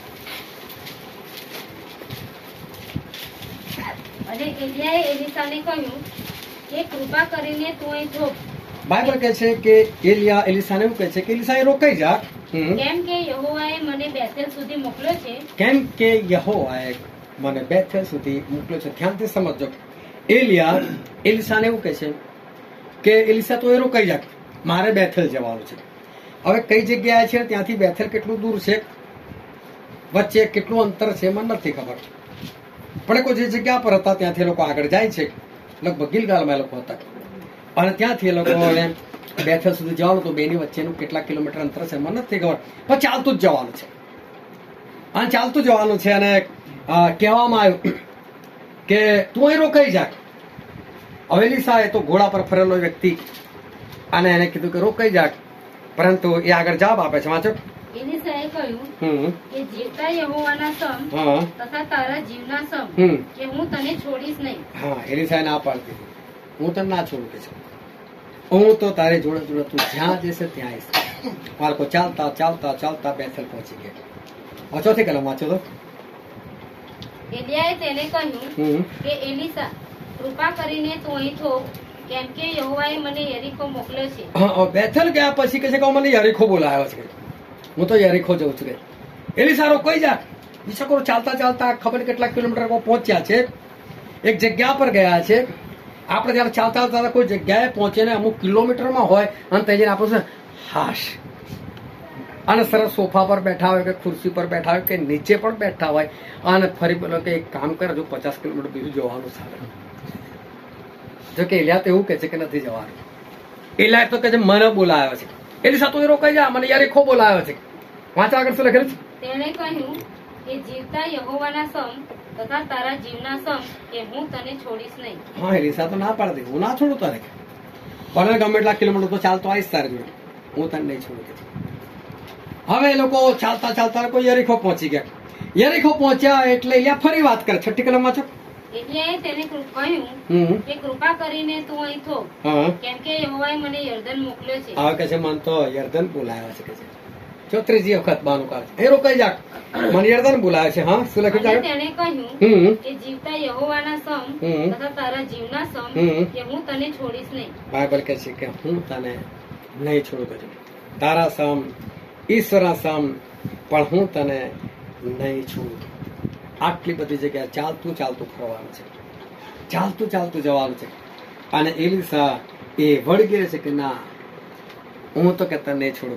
અને એલિયાએ એલિસાને કહ્યું કે કૃપા કરીને તું અહીં થોભ. બાઇબલ કહે છે કે એલિયા એલિસાને એવું કહે છે કે એલિસા એ રોકાઈ જા, કેમ કે યહોવાએ મને બેથેલ સુધી મોકલ્યો છે. કેમ કે યહોવાએ મને બેથેલ સુધી મોકલ્યો છે. ધ્યાનથી સમજજો. એલિયા એલિસાને એવું કહે છે કે એલિસા તો એ રોકાઈ જા, મારે બેથેલ જવાનું છે. હવે કઈ જગ્યાએ છે, ત્યાંથી બેથેલ કેટલું દૂર છે, વચ્ચે કેટલું અંતર છે મને નથી ખબર. પણ કોઈ જે જગ્યા પર હતા ત્યાંથી લોકો આગળ જાય છે. લગભગ ગિલગાલમાં એ લોકો હતા. અને ત્યાંથી એ લોકોને બેથેલ સુધી જવાનું તો બેની વચ્ચેનું કેટલા કિલોમીટર અંતર છે મને નથી ખબર, પણ ચાલતું જ જવાનું છે. અને ચાલતું જવાનું છે. અને કહેવામાં આવ્યું કે તું અહીં રોકાઈ જા. હવે એલિસા એ તો ઘોડા પર ફરેલો વ્યક્તિ, અને એને કીધું કે રોકાઈ જા. પરંતુ એ આગળ જવાબ આપે છે, વાંચો. એલીશાએ કહ્યું હમ કે જીવતા યહોવાના સમ હા તથા તારા જીવના સમ હમ કે હું તને છોડીશ નહીં. હા એલિસાએ ના પાડતી હતી. હું તને ના છોડું કે છે, હું તો તારી જોડે જોડે તું જ્યાં જશે ત્યાં આવીશ. બાળકો ચાલતા ચાલતા ચાલતા બેથેલ પહોંચી ગયા. ચોથી કલમ વાંચો તો. એલિયાએ તેને કહ્યું હમ કે એલીશા, કૃપા કરીને તું અહીં થો, કેમ કે યહોવાએ મને યરીખો મોકલ્યો છે. હા બેથેલ ગયા પછી કે છે કે મને યરીખો બોલાયો છે, હું તો યરીખો જઉં છું. એલિસા રોકાઈ જા. ઈશકો ચાલતા ચાલતા ખબર નહીં કેટલા કિલોમીટર પહોંચ્યા છે. એક જગ્યા પર ગયા છે. આપણે જયારે ચાલતા ચાલતા કોઈ જગ્યાએ પહોંચે ને અમુક કિલોમીટરમાં હોય અને ત્યાં જઈને આપણું છે હાશ અને સરસ સોફા પર બેઠા હોય કે ખુરશી પર બેઠા હોય કે નીચે પણ બેઠા હોય અને ફરી પેલો કે એક કામ કરે જો પચાસ કિલોમીટર બીજું જવાનું સારું. જો કે એલિયા તો એવું કે છે કે નથી જવાનું. એલિયા તો કે છે મને બોલાયો છે. એલિસા તું એ રોકાઈ જા, મને યરીખો બોલાયો છે. વાંચા આગળ શું લખેલું છે? તેણે કહ્યું કે જીવતા યહોવાના સમ તથા તારા જીવના સમ કે હું તને છોડીશ નહીં. હા એલિસા તો ના પાડતી, હું ના છોડું તારે. ભલે ગમે એટલા કિલોમીટર તો ચાલતો આવીશ તારે જોડે, હું તને નહીં છોડું કે. હવે એ લોકો ચાલતા ચાલતા કોઈ યરીખો પહોંચી ગયા. યરીખો પહોંચ્યા એટલે એલિયા ફરી વાત કરે. છઠ્ઠી કલમ વાંચો. એલિયાએ તેને કૃ- કહ્યું હમ કે કૃપા કરીને તું અહીં થો, હા કેમ કે યહોવાએ મને યર્દન મોકલ્યો છે. હવે કે છે મન તો યર્દન બોલાયો છે કે છે. જો ત્રીજી વખત બાનું કાઢ એ રોકાઈ જા, મને યર્દન બોલાયો છે. હા શું લખ્યું અને છે? તેણે કહ્યું હમ કે જીવતા યહોવાના સમ હમ. તથા તારા જીવના સમ હમ. કે હું તને છોડીશ નહીં. બાઇબલ કહે છે કે હું તને નહીં છોડું કે તારા સમ ઈશ્વરના સમ પણ હું તને નહીં છોડું. આટલી બધી જગ્યાએ ચાલતું ચાલતું ફરવાનું છે, ચાલતું ચાલતું જવાનું છે. અને એલિસા એ વળગે છે કે ના હું તો કે તને નહીં છોડું,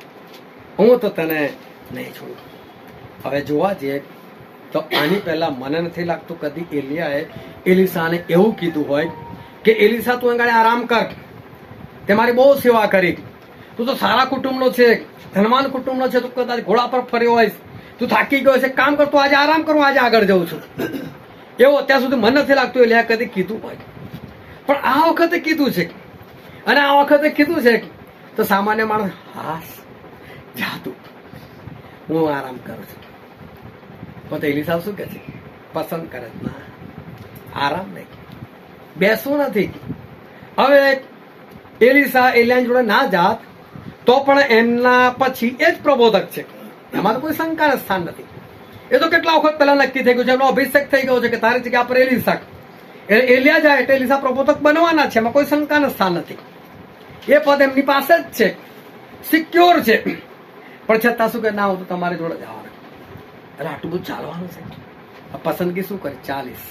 હું તો તને નહીં છોડું. હવે જોવા જઈએ તો આની પહેલા મને નથી લાગતું કદી એલિયાએ એલિસાને એવું કીધું હોય કે એલિસા તું આગળ આરામ કર, તે મારી બહુ સેવા કરી, તું તો સારા કુટુંબનો છે, ધનવાન કુટુંબનો છે, તું કદાચ ઘોડા પર ફર્યો હોઈશ, તું થાકી ગયો છે, કામ કર, તું આજે આરામ કરું, આજે આગળ જઉં છું. એવું અત્યાર સુધી મને નથી લાગતું એલિયા કદી કીધું હોય. પણ આ વખતે કીધું છે. અને આ વખતે કીધું છે તો સામાન્ય માણસ હાસ જાતું હું આરામ કરું છું. પણ એલિસા શું કે છે? પસંદ કરે છે ના, આરામ નહીં, બેસવું નથી. હવે એલિસા એલિયાની જોડે ના જાત તો પણ એમના પછી એ જ પ્રબોધક છે, એમાં તો કોઈ શંકા સ્થાન નથી. એ તો કેટલા વખત પહેલા નક્કી થઈ ગયું છે, એમનો અભિષેક થઈ ગયો છે કે તારી જગ્યા પર એલિસા એલિયા જાય એટલે એલિસા પ્રબોધક બનવાના છે, એમાં કોઈ શંકાનું સ્થાન નથી. એ પદ એમની પાસે જ છે, સિક્યોર છે. પણ છતાં શું કે ના, હું તો તમારી જોડે જવાનું. એટલે આટલું બધું ચાલવાનું છે. પસંદગી શું કરી? ચાલીસ.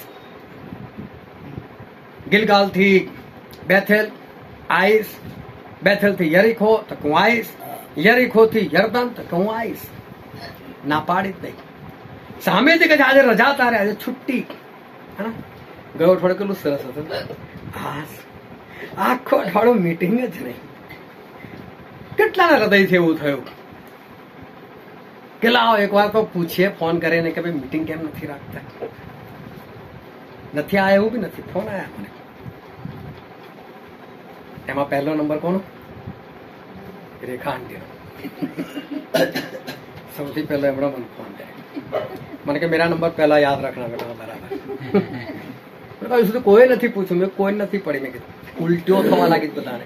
ગિલગાલ થી બેથેલ આઈસ, બેથેલ થી યરીખો તો હું આઈસ, યરીખો થી યર્દન તો હું આઈસ. ના પાડી જ નહીં. સામેથી કે આજે રજા તારે, આજે છુટ્ટી. હા ગયો અઠવાડિયું કેટલું સરસ હતું. હા આખો અઠવાડિયો મીટિંગ જ નહીં. કેટલાના હૃદયથી એવું થયું કે લાવો એક વાર તો પૂછીએ ફોન કરીને કે ભાઈ મીટિંગ કેમ નથી રાખતા. નથી આયા એવું બી નથી, ફોન આયા મને. એમાં પહેલો નંબર કોનો? રેખા આંટીનો. સૌથી પહેલો એમણે મને ફોન કર્યો. મને કે મેરા નંબર પહેલા યાદ રાખના. બેટા બરાબર. કહ્યું સુધી કોઈ નથી પૂછ્યું, મેં કોઈ નથી પડી. મેં કીધું ઉલટીઓ થવા લાગી બધાને,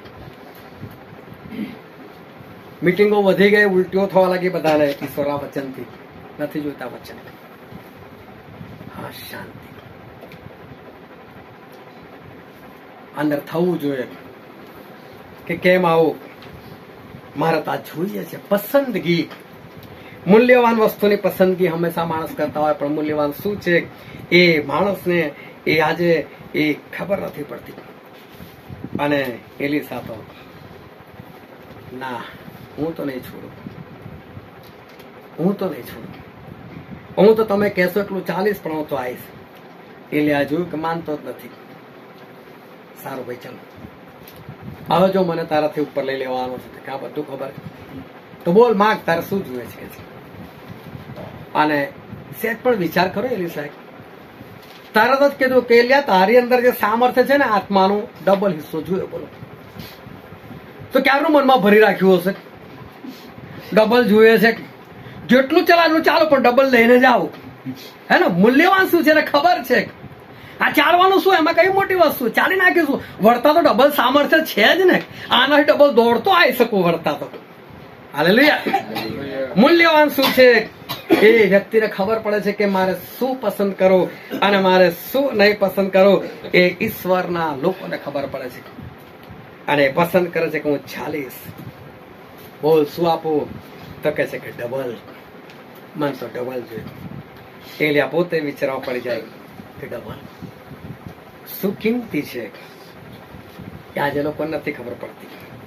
મીટિંગો વધી ગઈ, ઉલટીઓ થવા લાગી બધાને ઈશ્વરના વચનથી. નથી જોઈતા વચન. હા શાંતિ અંદર થવું જોઈએ કે કેમ આવું. મારે તો આ જોઈએ છે પસંદગી. મૂલ્યવાન વસ્તુની પસંદગી હંમેશા માણસ કરતા હોય, પણ મૂલ્યવાન શું છે એ માણસને એ આજે એ ખબર નથી પડતી. અને એલિસા તો ના, હું તો નહીં છોડું, હું તો નહીં છોડું, હું તો તમે કહેશો એટલું ચાલીસ પણ હું તો આવીશ. એલિયા જોયું કે માનતો જ નથી. સારું ભાઈ ચાલો, હવે જો મને તારાથી ઉપર લઈ લેવાનો છે કે આ બધું ખબર તો બોલ માગ, તારે શું જોઈએ છે. અને સેજ પણ વિચાર કરો એલિસા, તરત જ કીધું કે એલિયા તારી અંદર જે સામર્થ્ય છે ને આત્માનું ડબલ હિસ્સો જોઈએ. બોલો તો ક્યારનું મનમાં ભરી રાખ્યું હશે? ડબલ જોઈએ છે, જેટલું ચલાવવાનું ચાલો પણ ડબલ લઈને જાઓ. હે ને, મૂલ્યવાન શું છે એને ખબર છે. આ ચાલવાનું શું, એમાં કઈ મોટી વસ્તુ, ચાલી નાખીશું. વળતા તો ડબલ સામર્થ્ય છે જ ને, આનાથી ડબલ દોડતો આવી શકું વળતા તો. હાલેલુયા. મૂલ્યવાન શું છે એ વ્યક્તિને ખબર પડે છે કે મારે શું પસંદ કરવું અને મારે શું નહીં પસંદ કરવું, એ ઈશ્વરના લોકોને ખબર પડે છે. અને પસંદ કરે છે કે હું ચાલીસ. બોલ શું આપું, તો કે છે કે ડબલ. મને તો ડબલ જોઈએ. એટલે પોતે વિચારવા પડી જાય કે ડબલ શું કિંમતી છે, કે આજે લોકો નથી ખબર પડતી.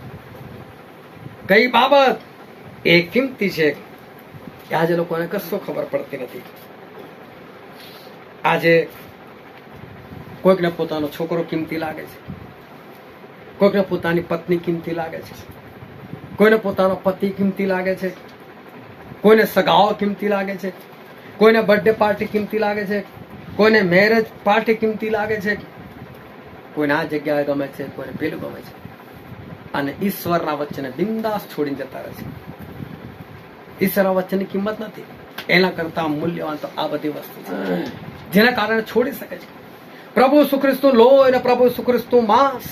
કઈ બાબત એ કિંમતી છે, કે આજે લોકોને કશું ખબર પડતી નથી. આજે કોઈકને પોતાનો છોકરો કિંમતી લાગે છે, કોઈકને પોતાની પત્ની કિંમતી લાગે છે, કોઈને પોતાનો પતિ કિંમતી લાગે છે, કોઈને સગાઓ કિંમતી લાગે છે, કોઈને બર્થડે પાર્ટી કિંમતી લાગે છે, કોઈને મેરેજ પાર્ટી કિંમતી લાગે છે, કોઈને આ જગ્યાએ ગમે છે, કોઈને પેલું ગમે છે. અને ઈશ્વરના વચને બિંદાસ છોડીને જતા રહે છે. ઈશ્વરના વચનની કિંમત નથી. એના કરતા મૂલ્યવાન તો આ બધી વસ્તુ છે, જેના કારણે છોડી શકે છે. પ્રભુ ઈસુ ખ્રિસ્તનું લોહી અને પ્રભુ ઈસુ ખ્રિસ્તનું માંસ,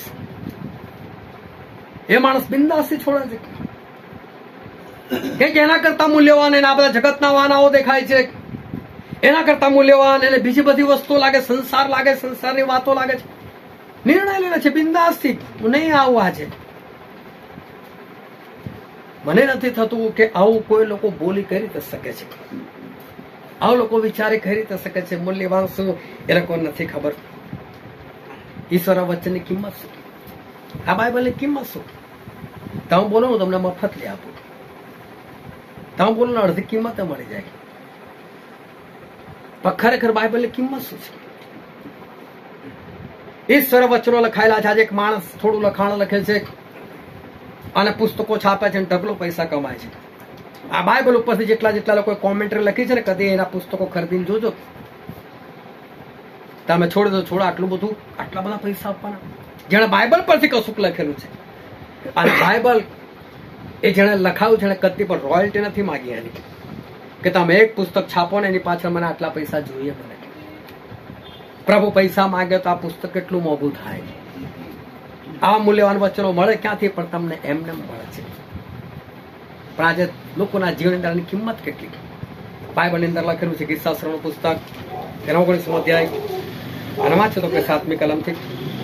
એ માણસ બિંદાસથી છોડે છે. કે એના કરતા મૂલ્યવાન એને આ બધા જગતના વાનાઓ દેખાય છે. એના કરતા મૂલ્યવાન એને બીજી બધી વસ્તુઓ લાગે, સંસાર લાગે, સંસારની વાતો લાગે છે. નિર્ણય લે છે બિંદાસથી, હું નહીં આવું આજે. મને નથી થતું કે આવું કોઈ લોકો બોલી કઈ રીતે શકે છે, આવું લોકો વિચારી કઈ રીતે શકે છે. મૂલ્યવાન શું એ લોકો નથી ખબર. ઈશ્વર વચનની કિંમત શું, આ બાઇબલની કિંમત શું. તમે બોલો હું તમને મફત લઈ આપું, તમે બોલો ને અડધી કિંમતે મળી જાય. પણ ખરેખર બાઇબલની કિંમત શું છે? ઈશ્વર વચનો લખાયેલા છે. આજે એક માણસ થોડું લખાણ લખે છે અને પુસ્તકો છાપે છે અને ઢગલો પૈસા કમાય છે. આ બાઇબલ ઉપરથી જેટલા જેટલા લોકો કોમેન્ટ્રી લખી છે ને, કદી એના પુસ્તકો ખરીદીને જોજો, તમે છોડી દો છોડો આટલું બધું, આટલા બધા પૈસા આપવાના. જેણે બાઇબલ પરથી કશુંક લખેલું છે, અને બાઇબલ એ જેણે લખાયું છે એને કદી પણ રોયલ્ટી નથી માગી એની, કે તમે એક પુસ્તક છાપો ને એની પાછળ મને આટલા પૈસા જોઈએ. મને પ્રભુ પૈસા માંગે તો આ પુસ્તક કેટલું મોંઘું થાય. આવા મૂલ્યવાન વચનો મળે ક્યાંથી? પણ તમને એમને મળે છે. પણ આજે લોકોના જીવનની અંદરની કિંમત કેટલી. બાઇબલની અંદર લખેલું છે કિસ્સાશ્રમનું પુસ્તક એનો ઓગણીસમો અધ્યાય અને વાંચો તો કે સાતમી કલમથી.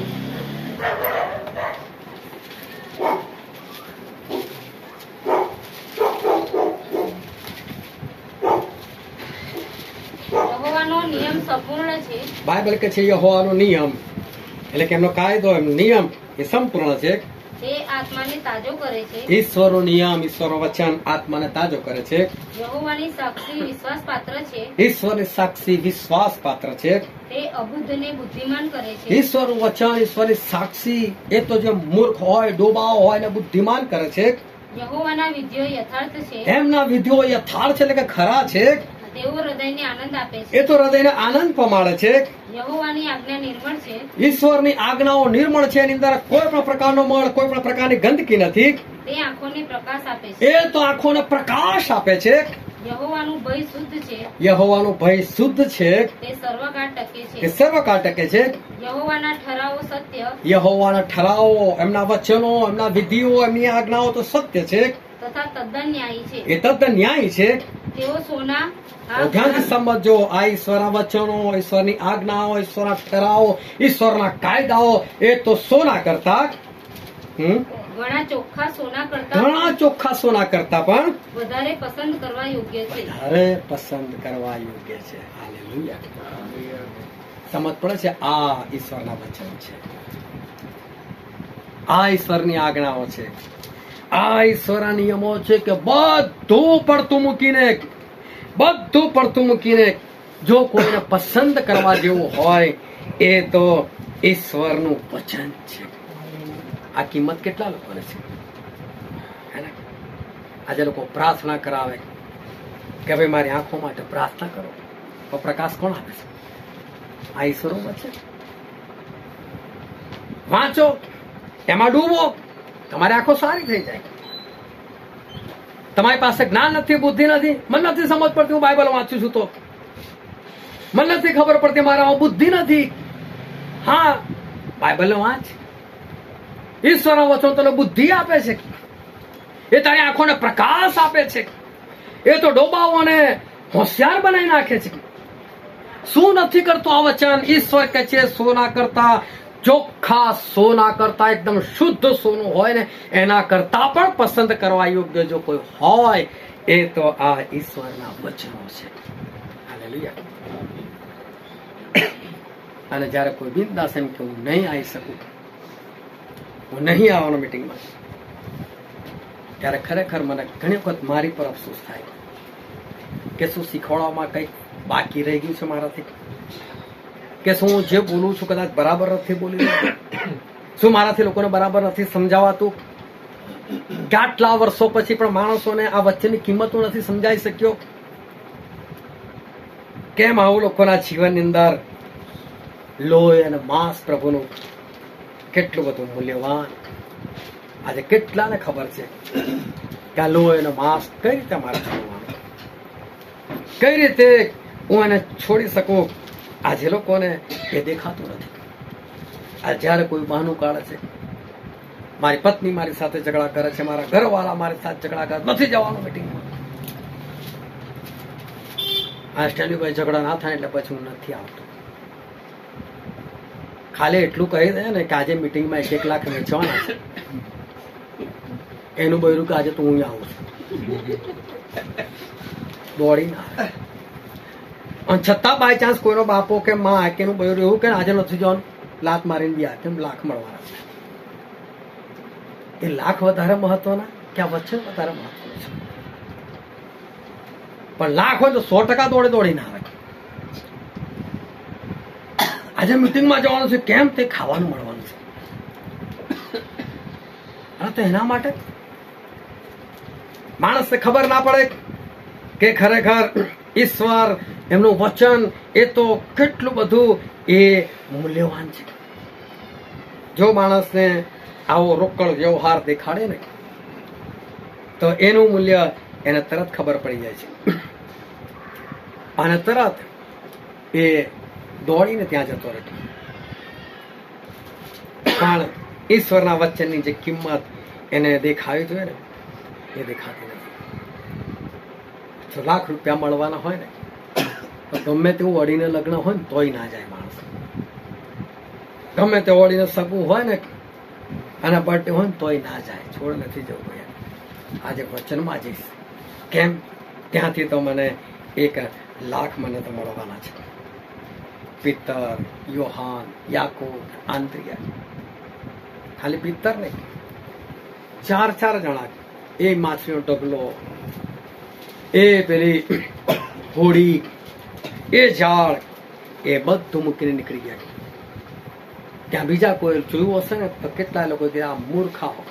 નિયમ સંપૂર્ણ છે. બાઇબલ કે છે યહોવાનો નિયમ એટલે કે એમનો કાયદો, એમનો નિયમ એ સંપૂર્ણ છે. તે આત્માને તાજો કરે છે. ઈશ્વરનો નિયમ, ઈશ્વરનો વચન આત્માને તાજો કરે છે. યહોવાની સાક્ષી વિશ્વાસપાત્ર છે. ઈશ્વરની સાક્ષી વિશ્વાસપાત્ર છે. તે અબુદ્ધને બુદ્ધિમાન કરે છે. ઈશ્વરનું વચન, ઈશ્વરની સાક્ષી એ તો જે મૂર્ખ હોય, ડોબાઓ હોય એને બુદ્ધિમાન કરે છે. યહોવાના વિધિઓ યથાર્થ છે. એમના વિધિઓ યથાર્થ છે એટલે કે ખરા છે. તેઓ હૃદયને આનંદ આપે છે. એ તો હૃદયને આનંદ પમાડે છે. યહોવાની આજ્ઞા નિર્મળ છે. ઈશ્વરની આજ્ઞાઓ નિર્મળ છે. એની અંદર કોઈ પણ પ્રકારનો મળ, કોઈ પણ પ્રકારની ગંદકી નથી. તે આંખોને પ્રકાશ આપે છે. એ તો આંખોને પ્રકાશ આપે છે. યહોવાનું ભય શુદ્ધ છે. યહોવાનું ભય શુદ્ધ છે. તે સર્વકાળ ટકે તે છે. સર્વકાળ ટકે છે. યહોવાના ઠરાવો સત્ય યહોવાના ઠરાવો, એમના વચનો, એમના વિધિઓ, એમની આજ્ઞાઓ તો સત્ય છે. તથા તદ્દન ન્યાયી છે. એ તદ્દન ન્યાયી છે. તેઓ સોના તો ધ્યાનથી સમજો, આ ઈશ્વરના વચનો, ઈશ્વરની આજ્ઞાઓ, ઈશ્વરના ઠરાવો, ઈશ્વરના કાયદાઓ એ તો સોના કરતા હમ ઘણા ચોખ્ખા સોના કરતા ઘણા ચોખ્ખા સોના કરતા પણ વધારે પસંદ કરવા યોગ્ય છે. વધારે પસંદ કરવા યોગ્ય છે. હાલેલુયા. સમજ પડે છે? આ ઈશ્વરના વચન છે, આ ઈશ્વરની આજ્ઞાઓ છે, આ ઈશ્વરના નિયમો છે કે બધું પડતું મૂકીને, બધું પડતું મૂકીને જો કોઈને પસંદ કરવા જેવું હોય એ તો ઈશ્વરનું વચન છે. આ કિંમત કેટલા લોકોને છે? આજે લોકો પ્રાર્થના કરાવે કે ભાઈ મારી આંખો માટે પ્રાર્થના કરો, તો પ્રકાશ કોણ આપે છે? આ ઈશ્વરનું વચન. વાંચો, એમાં ડૂબો, તમારી આંખો સારી થઈ જાય. તમારી પાસે જ્ઞાન નથી, બુદ્ધિ નથી, મને નથી સમજ પડતી, હું બાઇબલ વાંચું છું તો મને નથી ખબર પડતી, મારા બુદ્ધિ નથી. હા, બાઇબલ વાંચ. ઈશ્વરના વચનો તને બુદ્ધિ આપે છે, એ તારી આંખોને પ્રકાશ આપે છે, એ તો ડોબાઓને હોશિયાર બનાવી નાખે છે. શું નથી કરતો આ વચન? ઈશ્વર કે છે સોના કરતા, ચોખ્ખા સોના કરતા, એકદમ શુદ્ધ સોનું હોય ને એના કરતા પણ પસંદ કરવા યોગ્ય જો કોઈ હોય એ તો આ ઈશ્વરના વચનો છે. હાલેલુયા. અને જયારે કોઈ બિંદાસ એમ કે હું નહીં આવી શકું, હું નહીં આવવાનો મીટિંગમાં, ત્યારે ખરેખર મને ઘણી વખત મારી પર અફસોસ થાય કે શું શીખવાડવામાં કંઈક બાકી રહી ગયું છે મારાથી, કે શું હું જે બોલું છું કદાચ બરાબર નથી બોલી રહ્યો, શું મારાથી લોકોને બરાબર નથી સમજાવાતું, કે આટલા વર્ષો પછી પણ માણસોને આ વચ્ચેની કિંમતો નથી સમજાઈ શક્યો. કેમ આવું લોકોના જીવનની અંદર લોહી અને માંસ પ્રભુનું કેટલું બધું મૂલ્યવાન. આજે કેટલાને ખબર છે કે આ લોહી અને માંસ કઈ રીતે મારે છોડવાનું, કઈ રીતે હું એને છોડી શકું. આજે લોકોને એ દેખાતું નથી. આ જયારે કોઈ બહાનું કાઢે છે, મારી પત્ની મારી સાથે ઝઘડા કરે છે, મારા ઘરવાળા મારી સાથે ઝઘડા કરે, નથી જવાનું મીટિંગમાં. આ સ્ટેલ્યુભાઈ ઝઘડા ના થાય એટલે પછી હું નથી આવતો. ખાલી એટલું કહી દે ને કે આજે મીટિંગમાં એક એક લાખ વેચવાના છે, એનું બૈરું કે આજે તો હું આવું છું, દોડી ના. અને છતાં બાય ચાન્સ કોઈનો બાપો કે માં આકેનું બૈરું એવું કે આજે નથી જવાનું, લાત મારીને બી કેમ લાખ મળવાના છે. એ લાખ વધારે મહત્વના કે આ વચન વધારે મહત્વનું છે? પણ લાખ હોય તો સો ટકા દોડે દોડી ના આવે. આજે મીટિંગમાં જવાનું છે, કેમ? તે ખાવાનું મળવાનું છે. હા, તો એના માટે માણસને ખબર ના પડે કે ખરેખર ઈશ્વર એમનું વચન એ તો કેટલું બધું એ મૂલ્યવાન છે. જો માણસને આવો રોકડ વ્યવહાર દેખાડે ને તો એનું મૂલ્ય એને તરત ખબર પડી જાય છે, અને તરત એ દોડીને ત્યાં જતો રહે. પણ ઈશ્વરના વચનની જે કિંમત એને દેખાવી જોઈએ ને એ દેખાતી નથી. જો લાખ રૂપિયા મળવાના હોય ને તો ગમે તેવું વળીને લગ્ન હોય ને તોય ના જાય માણસ. ગમે તે વળીને સગું હોય ને અને બર્થડે હોય ને તોય ના જાય. છોડ નથી જવું ભાઈ, આજે વચનમાં જઈશ. કેમ? ત્યાંથી તો મને એક લાખ મને તો મળવાના છે. પિત્તર, યોહાન, યાકૂબ, આંદ્રિયા, ખાલી પિત્તર નહીં, ચાર ચાર જણા, એ માછલીનો ઢગલો, એ પેલી હોડી, એ ઝાડ, એ બધું મૂકીને નીકળી ગયા. ત્યાં બીજા કોઈ જોયું હશે ને તો કેટલા લોકો આ મૂર્ખાઓ.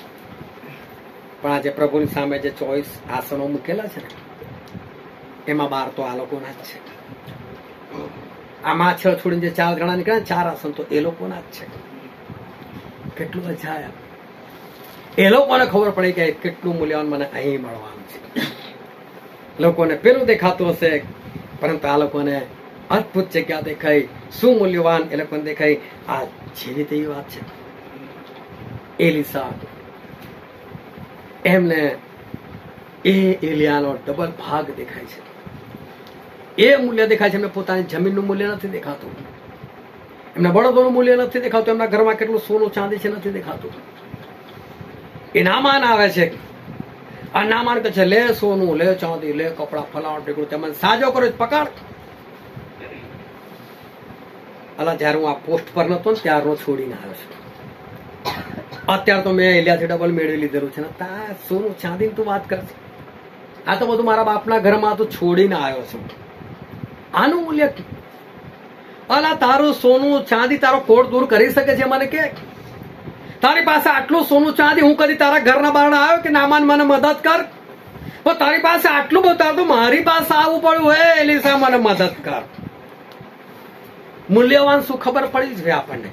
પણ આજે પ્રભુની સામે જે ચોવીસ આસનો મૂકેલા છે ને એમાં બાર તો આ લોકોના જ છે. આ માછળ છોડીને જે ચાર જણા નીકળ્યા ચાર આસન તો એ લોકોના જ છે. કેટલું અજાય. એ લોકોને ખબર પડી કે કેટલું મૂલ્યવાન મને અહીં મળવાનું છે. લોકોને પેલું દેખાતું હશે, પરંતુ આ લોકોને અદભુત જગ્યા દેખાય. શું મૂલ્યવાન એ લોકોને દેખાય. આ જેવી તેવી વાત છે. એલિસા એમને એ એલિયાનો ડબલ ભાગ દેખાય છે. એ મૂલ્ય દેખાય છે. એમને પોતાની જમીનનું મૂલ્ય નથી દેખાતું, એમના બળદોનું મૂલ્ય નથી દેખાતું, એમના ઘરમાં કેટલું સોનું ચાંદી છે નથી દેખાતું. એ નામાન આવે છે, આ નામાન કે છે લે સોનું, લે ચાંદી, લે કપડા, ફલાવટ ઢીકડું, તેમને સાજો કરો પકડ. અલા જયારે હું આ પોસ્ટ પર નતો ને ત્યારનો છોડીને આવ્યો છું. અત્યારે તો મેં એલિયાથી ડબલ મેળવી લીધેલું છે ને. તા સોનું ચાંદી તું વાત કરશે? આ તો બધું મારા બાપના ઘરમાં તો છોડીને આવ્યો છું. આનું મૂલ્ય અલા તારું સોનું ચાંદી તારો કોડ દૂર કરી શકે છે? મને કે તારી પાસે આટલું સોનું ચાંદી, હું કદી તારા ઘરના બારણા આવ્યો કે નામાન મને મદદ કર? પણ તારી પાસે આટલું બધું તો મારી પાસે આવવું પડ્યું. હે એલિસા મને મદદ કર. મૂલ્યવાન શું ખબર પડી જ આપણને.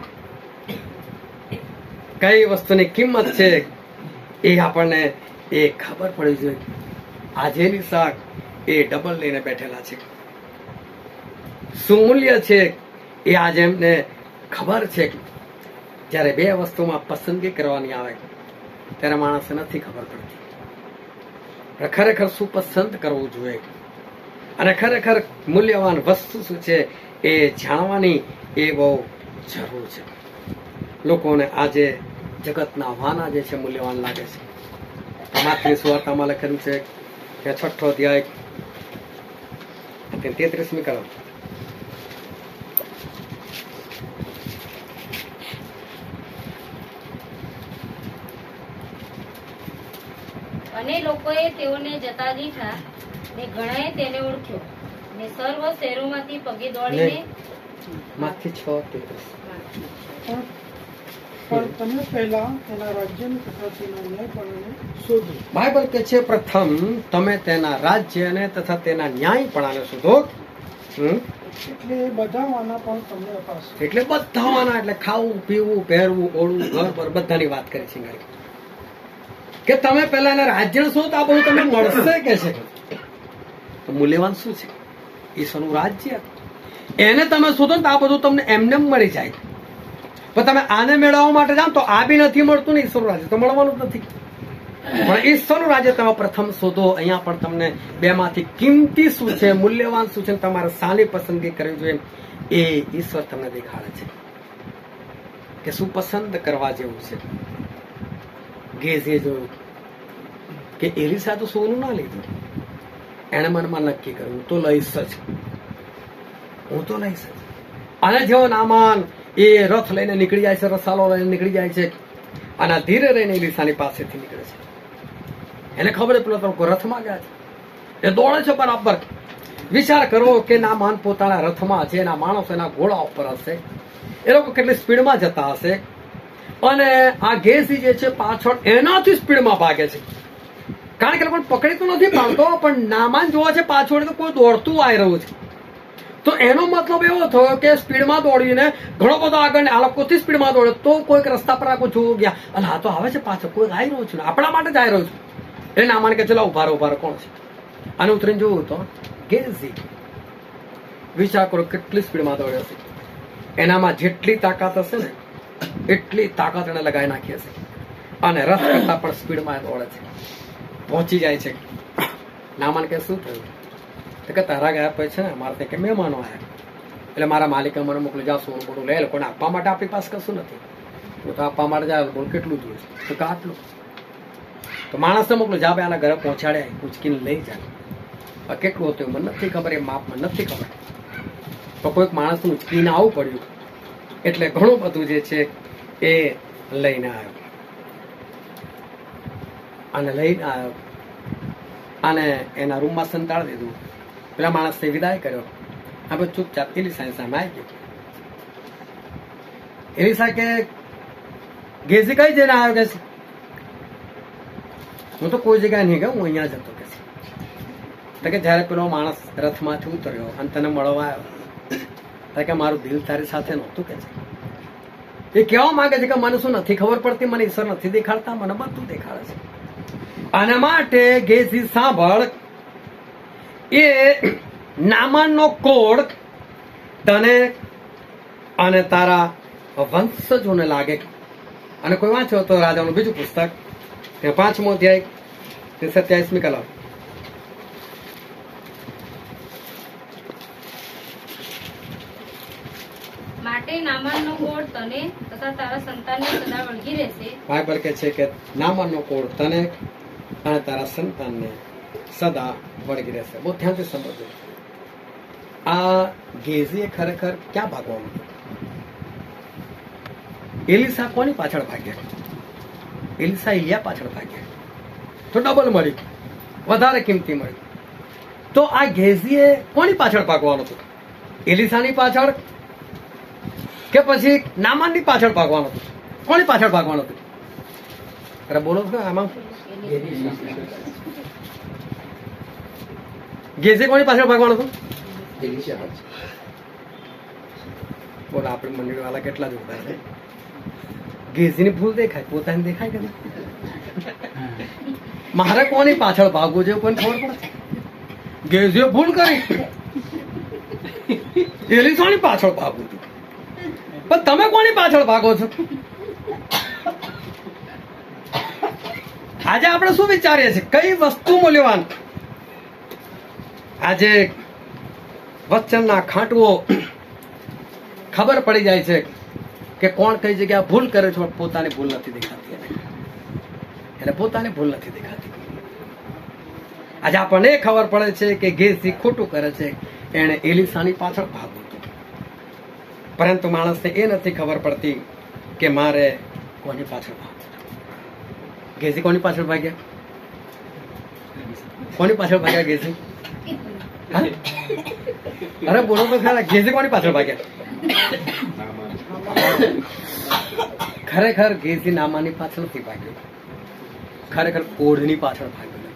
કઈ વસ્તુની કિંમત છે એ આપણને એ ખબર પડી જોઈએ. આજે એલિસા એ ડબલ લઈને બેઠેલા છે. શું મૂલ્ય છે એ આજે એમને ખબર છે. જ્યારે બે વસ્તુમાં પસંદગી કરવાની આવે ત્યારે માણસને નથી ખબર પડતી. ખરેખર શું પસંદ કરવું જોઈએ અને ખરેખર મૂલ્યવાન વસ્તુ શું છે એ જાણવાની એ બહુ જરૂર છે. લોકોને આજે જગતના વાના જે છે મૂલ્યવાન લાગે છે. માથની સુવાર્તામાં લખેલું છે કે છઠ્ઠો અધ્યાય તેત્રીસમી કલમ. અને લોકોએ તેઓને જતા દીઠા ને ઘણાએ તેને ઓળખ્યો ને સર્વ શહેરોમાંથી પગે દોડીને માથી છ તેત્રીસ. પણ તમે પહેલા તેના રાજ્યને તથા તેના ન્યાયપણાને શોધો. બાઇબલ કે છે પ્રથમ તમે તેના રાજ્યને તથા તેના ન્યાયપણાને શોધો. હમ એટલે એ બધા વાના પણ તમને અપાશે. એટલે બધા વાના એટલે ખાવું પીવું પહેરવું ઓળવું ઘર પર બધાની વાત કરી છે ગાડી. કે તમે પેલા એના રાજ્ય શોધો તો આ બધું તમને મળશે કે છે. તો મૂલ્યવાન શું છે? ઈશ્વરનું રાજ્ય. એને તમે શોધો તો આ બધું તમને એમને મળી જાય. પણ તમે આને મેળવવા માટે જાઓ તો આ બી નથી મળતું ને ઈશ્વરનું રાજ્ય તો મળવાનું જ નથી. પણ ઈશ્વરનું રાજ્ય તમે પ્રથમ શોધો. અહીંયા પણ તમને બે માંથી કિંમતી શું છે, મૂલ્યવાન શું છે, તમારે સાની પસંદગી કરવી જોઈએ એ ઈશ્વર તમને દેખાડે છે કે શું પસંદ કરવા જેવું છે. ગેઝે જોયું કે એલિસા તો સોનું ના લીધું. એને મનમાં નક્કી કર્યું હું તો લઈશ જ, હું તો લઈશ જ. અને જેવો નામાન એ રથ લઈને નીકળી જાય છે, રસાલો લઈને નીકળી જાય છે અને ધીરે રહીને એલિસાની પાસેથી નીકળે છે. એને ખબર પેલો તો રથમાં ગયા છે, એ દોડે છે બરાબર. વિચાર કરો કે નામાન પોતાના રથમાં છે, એના માણસો એના ઘોડા ઉપર હશે, એ લોકો કેટલી સ્પીડમાં જતા હશે અને આ ગેસી જે છે પાછળ એનાથી સ્પીડમાં ભાગે છે. કારણ કે લોકો પકડી તો નથી પાડતો પણ નામાન જોવા છે પાછળ તો કોઈ દોડતું આવી રહ્યું છે. તો એનો મતલબ એવો થયો કે સ્પીડમાં દોડીને ઘણો બધો આગળ આ લોકોથી સ્પીડમાં દોડે તો કોઈક રસ્તા પર આખું જોવું ગયા અને હા તો આવે છે પાછળ કોઈ આવી રહ્યું છે આપણા માટે જ આવી રહ્યું છે. એ નામાન કે ચલો ઉભા રહો ઉભા રહો કોણ છે? અને ઉતરીને જોવું તો ગેઝી. વિચાર કરો કેટલી સ્પીડમાં દોડ્યો હશે. એનામાં જેટલી તાકાત હશે ને એટલી તાકાત એને લગાવી નાખી હશે અને રથ કરતા પણ સ્પીડમાં દોડે છે, પહોંચી જાય છે. નામાન કે શું થયું? તો કે તારા ગયા પછી છે ને મારા કે મહેમાનો આવ્યા એટલે મારા માલિકે મને મોકલી જાઓ સોનું બોલું લે. લોકોને આપવા માટે આપણી પાસે કશું નથી, હું તો આપવા માટે જાય બોલ કેટલું જોઈએ તો કે આટલું. તો માણસને મોકલું જા ભાઈ આના ઘરે પહોંચાડ્યા પૂછકીને લઈ જાય. કેટલું હતું મને નથી ખબર, એ માપમાં નથી ખબર. તો કોઈક માણસનું ઉચકીને આવવું પડ્યું એટલે ઘણું બધું જે છે એ લઈને આવ્યો અને લઈને આવ્યો અને એના રૂમમાં સંતાડી દીધું. પેલા માણસને વિદાય કર્યો. આપણે ચૂપચાપ એલિસાની સામે આવી ગયો. એલિસા કે ગેઝી કઈ જઈને આવ્યો કે હું તો કોઈ જગ્યાએ નહીં ગયો, હું અહીંયા જતો કે છે. કે જયારે પેલો માણસ રથમાંથી ઉતર્યો અને તને મળવા આવ્યો કે મારું દિલ તારી સાથે નહોતું કે છે. એ કહેવા માંગે છે કે મને શું નથી ખબર પડતી, મને ઈશ્વર નથી દેખાડતા, મને બધું દેખાડે છે. આના માટે ગેઝી સાંભળ, એ નામાનનો કોડ તને અને તારા વંશજોને લાગે. અને કોઈ વાંચો તો રાજાનું બીજું પુસ્તક પાંચમો અધ્યાય સત્યાવીસમી કલમ. માટે નામાનનો કોડ તને તથા તારા સંતાનને સદા વળગી રહેશે. બાઇબલ કહે છે કે નામાનનો કોડ તને અને તારા સંતાનને સદા વળગી રહેશે. બહુ ધ્યાનથી સમજો. આ ગેઝીએ ખરેખર ક્યાં ભાગવાનું? એલિસા કોની પાછળ ભાગ્યા? એલિસા ઇલિયા પાછળ ભાગ્યા તો ડબલ મળી, વધારે કિંમતી મળી. તો આ ગેઝીએ કોની પાછળ ભાગવાનું હતું? એલિસાની પાછળ કે પછી નામાનની પાછળ ભાગવાનું હતું? કોની પાછળ ભાગવાનું હતું? અરે બોલો છો આમાં. ગેઝી કોની પાછળ ભાગવાનું હતું? બોલો આપણી મંડળી વાળા કેટલા જોતા છે. ગેઝીની ભૂલ દેખાય, પોતાની દેખાય કે મારે કોની પાછળ ભાગવું છે કોઈને ખબર પડે? ગેઝીએ ભૂલ કરી, એલિસાની પાછળ ભાગવું છું, પણ તમે કોની પાછળ ભાગો છો? આજે આપણે શું વિચારીએ છીએ? કઈ વસ્તુ મૂલ્યવાન? આજે વચનના ખાંટવો ખબર પડી જાય છે કે કોણ કઈ જગ્યાએ ભૂલ કરે છે, પોતાની ભૂલ નથી દેખાતી, એટલે પોતાની ભૂલ નથી દેખાતી. આજે આપણને ખબર પડે છે કે ગેઝી ખોટું કરે છે, એને એલિસાની પાછળ ભાગવું હતું, પરંતુ માણસને એ નથી ખબર પડતી કે મારે કોની પાછળ ભાગવું. ગેઝી કોની પાછળ ભાગ્યા? કોની પાછળ ભાગ્યા ગેઝી? અરે બોલો તો ખરા, ગેઝી કોની પાછળ ભાગ્યા? ખરેખર ગેઝી નામાની પાછળ નથી ભાગ્યો, ખરેખર કોઢની પાછળ ભાગ્યો.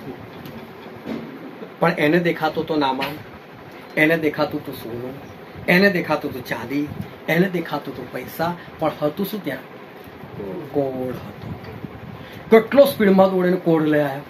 પણ એને દેખાતું તો નામાન, એને દેખાતું તો સોનું, એને દેખાતું તો ચાંદી, એને દેખાતું તો પૈસા, પણ હતું શું ત્યાં? કોઢ હતો. કેટલો સ્પીડમાં દોડીને કોઢ લઈ આવ્યો.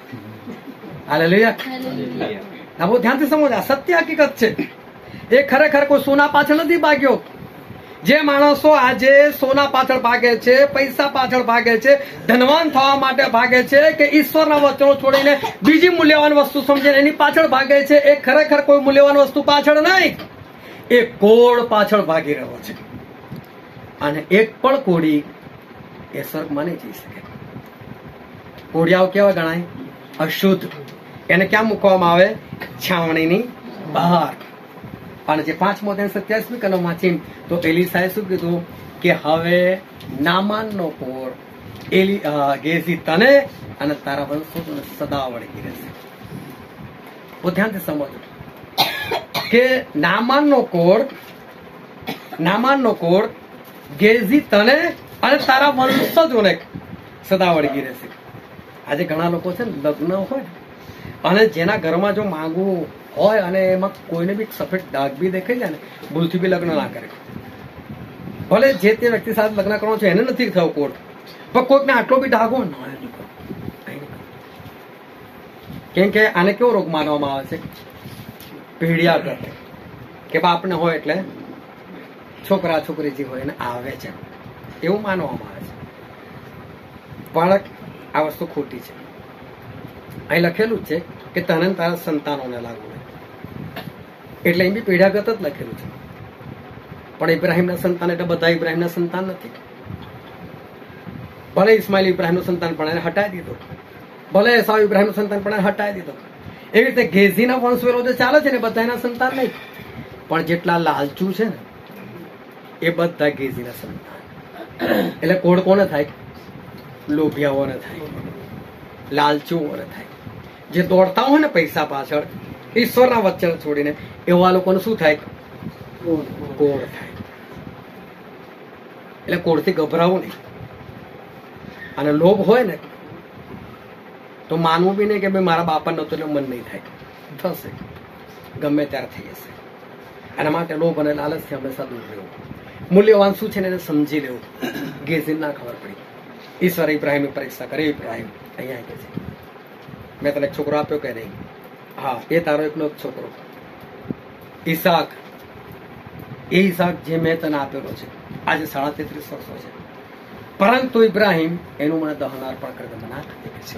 હાલેલુયા. ના બહુ ધ્યાનથી સમજો, આ સત્ય હકીકત છે. એ ખરેખર કોઈ સોના પાછળ નથી ભાગ્યો. જે માણસો આજે સોના પાછળ ભાગે છે, પૈસા પાછળ ભાગે છે, ધનવાન થવા માટે ભાગે છે, કે ઈશ્વરના વચનો છોડીને બીજી મૂલ્યવાન વસ્તુ સમજીને એની પાછળ ભાગે છે, એ ખરેખર કોઈ મૂલ્યવાન વસ્તુ પાછળ નહીં, એ કોઢ પાછળ ભાગી રહ્યો છે. અને એક પણ કોઢી એ સ્વર્ગમાં નહીં જઈ શકે. કોઢિયાઓ કેવા ગણાય? અશુદ્ધ. એને ક્યાં મૂકવામાં આવે? છાવણીની બહાર. અને જે પાંચમો અધ્યાય સત્યાવીસમી કલમ વાંચી તો એલિસાએ શું કીધું કે હવે નામાનનો કોઢ એલી ગેઝી તને અને તારા વંશોને સદા વળગી રહેશે. બહુ ધ્યાનથી સમજો કે નામાનનો કોઢ, નામાનનો કોઢ ગેઝી તને અને તારા વંશજોને સદા વળગી રહેશે. આજે ઘણા લોકો છે ને, લગ્ન હોય અને જેના ઘરમાં જો માંગવું હોય અને એમાં કોઈને બી સફેદ ડાઘ બી દેખાઈ જાય ને, ભૂલથી બી લગ્ન ના કરે. ભલે જે તે વ્યક્તિ સાથે લગ્ન કરવાનો છે એને નથી થયો કોટ, પણ કોઈકને આટલો બી ડાઘ હોય ના, કેમ કે આને કેવો રોગ માનવામાં આવે છે? પીડિયા કરે કે બાપને હોય એટલે છોકરા છોકરી જે હોય એને આવે છે, એવું માનવામાં આવે છે. પણ આ વસ્તુ ખોટી છે. અહીં લખેલું છે કે તને તારા સંતાનોને લાગુ, એટલે એમ બી પીઢાગત જ લખેલું છે. પણ ઇબ્રાહિમના સંતાન એટલે બધા ઇબ્રાહિમના સંતાન નથી. ભલે ઇસ્માઇલ ઇબ્રાહિમનું સંતાન પણ એને હટાવી દીધો, ભલે એસાવ ઇબ્રાહિમનું સંતાન પણ એને હટાવી દીધો. એવી રીતે ગેઝીના વંશવેલો જે ચાલે છે ને બધા એના સંતાન નહીં, પણ જેટલા લાલચુ છે ને એ બધા ગેઝીના સંતાન. એટલે કોડ કોને થાય? લોભિયાઓને થાય, લાલચુઓને થાય. જે દોડતા હોય ને પૈસા પાછળ ઈશ્વરના વચન છોડીને, એવા લોકોને શું થાય? કોઢ થાય. એટલે કોઢથી ગભરાવું નહીં. અને લોભ હોય ને તો માનવું બી નહીં કે ભાઈ મારા બાપા નતો એટલે મન નહીં થાય. થશે, ગમે ત્યારે થઈ જશે. આના માટે લોભ અને લાલચથી હંમેશા દૂર રહેવું. મૂલ્યવાન શું છે ને એને સમજી લેવું. ગેઝીને ના ખબર પડી. ઈશ્વરે ઇબ્રાહિમની પરીક્ષા કરી. ઇબ્રાહિમ અહીંયા કે છે મેં તને એક છોકરો આપ્યો કે નહીં? હા, એ તારો એકનો જ છોકરો ઈસાક. એ ઈસાક જે મેં તને આપેલો છે આજે સાડા તેત્રીસ વર્ષો છે, પરંતુ ઇબ્રાહિમ એનું મને દહન અર્પણ કરી દે. મને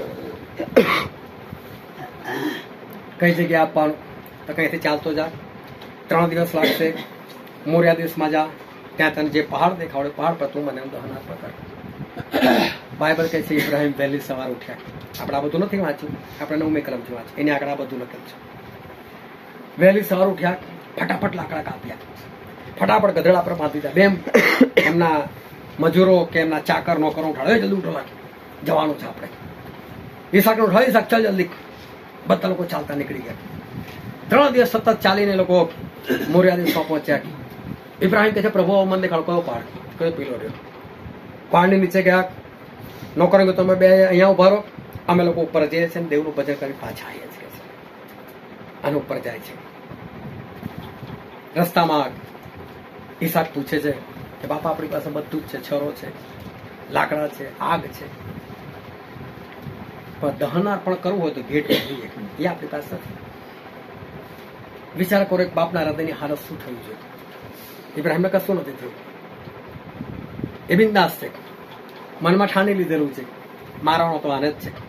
કઈ જગ્યાએ આપવાનું? તો કઈથી ચાલતો જા, ત્રણ દિવસ લાગશે. મોરિયા દેશમાં જા, ત્યાં તને જે પહાડ દેખાડે પહાડ પર તું મને દહન અર્પણ કર. બાઇબલ કહે છે ઇબ્રાહિમ વહેલી સવાર ઉઠ્યા. આપણે આ બધું નથી વાંચ્યું, આપણે નવમી કલમથી વાંચ્યું, એની આગળ આ બધું લખેલું છે. વહેલી સવાર ઉઠ્યા, ફટાફટ લાકડા કાપ્યા, ફટાફટ ગધેડા પર બાંધી દીધા. બેમ એમના મજૂરો કે એમના ચાકર નોકરો ઉઠાડે, જલ્દી ઉઠો, જવાનું છે આપણે. ઈસાકને ઉઠાડી, ઈસાક ચાલ જલ્દી. બધા લોકો ચાલતા નીકળી ગયા. ત્રણ દિવસ સતત ચાલીને લોકો મોરિયા દેશમાં પહોંચ્યા. ઇબ્રાહિમ કહે છે પ્રભુ મને દેખાડો કયો પહાડ? કયો? પીલો રહ્યો. પહાડની નીચે ગયા. નોકરો કે તમે બે અહીંયા ઉભા રહો, અમે લોકો ઉપર જઈએ છીએ ને દેવનું ભજન કરી પાછા આવીએ છીએ. અને ઉપર જાય છે. રસ્તામાં ઈસાક પૂછે છે કે બાપા આપણી પાસે બધું જ છે, છરો છે, લાકડા છે, આગ છે, પણ દહનાર પણ કરવું હોય તો ભેટ જોઈએ, એ આપણી પાસે નથી. વિચાર કરો એક બાપના હૃદયની હાલત શું થવી જોઈએ. ઇબ્રાહિમને કશું નથી થયું, એ બિંદાસ છે, મનમાં ઠાની લીધેલું છે મારવાનો તો આને જ છે,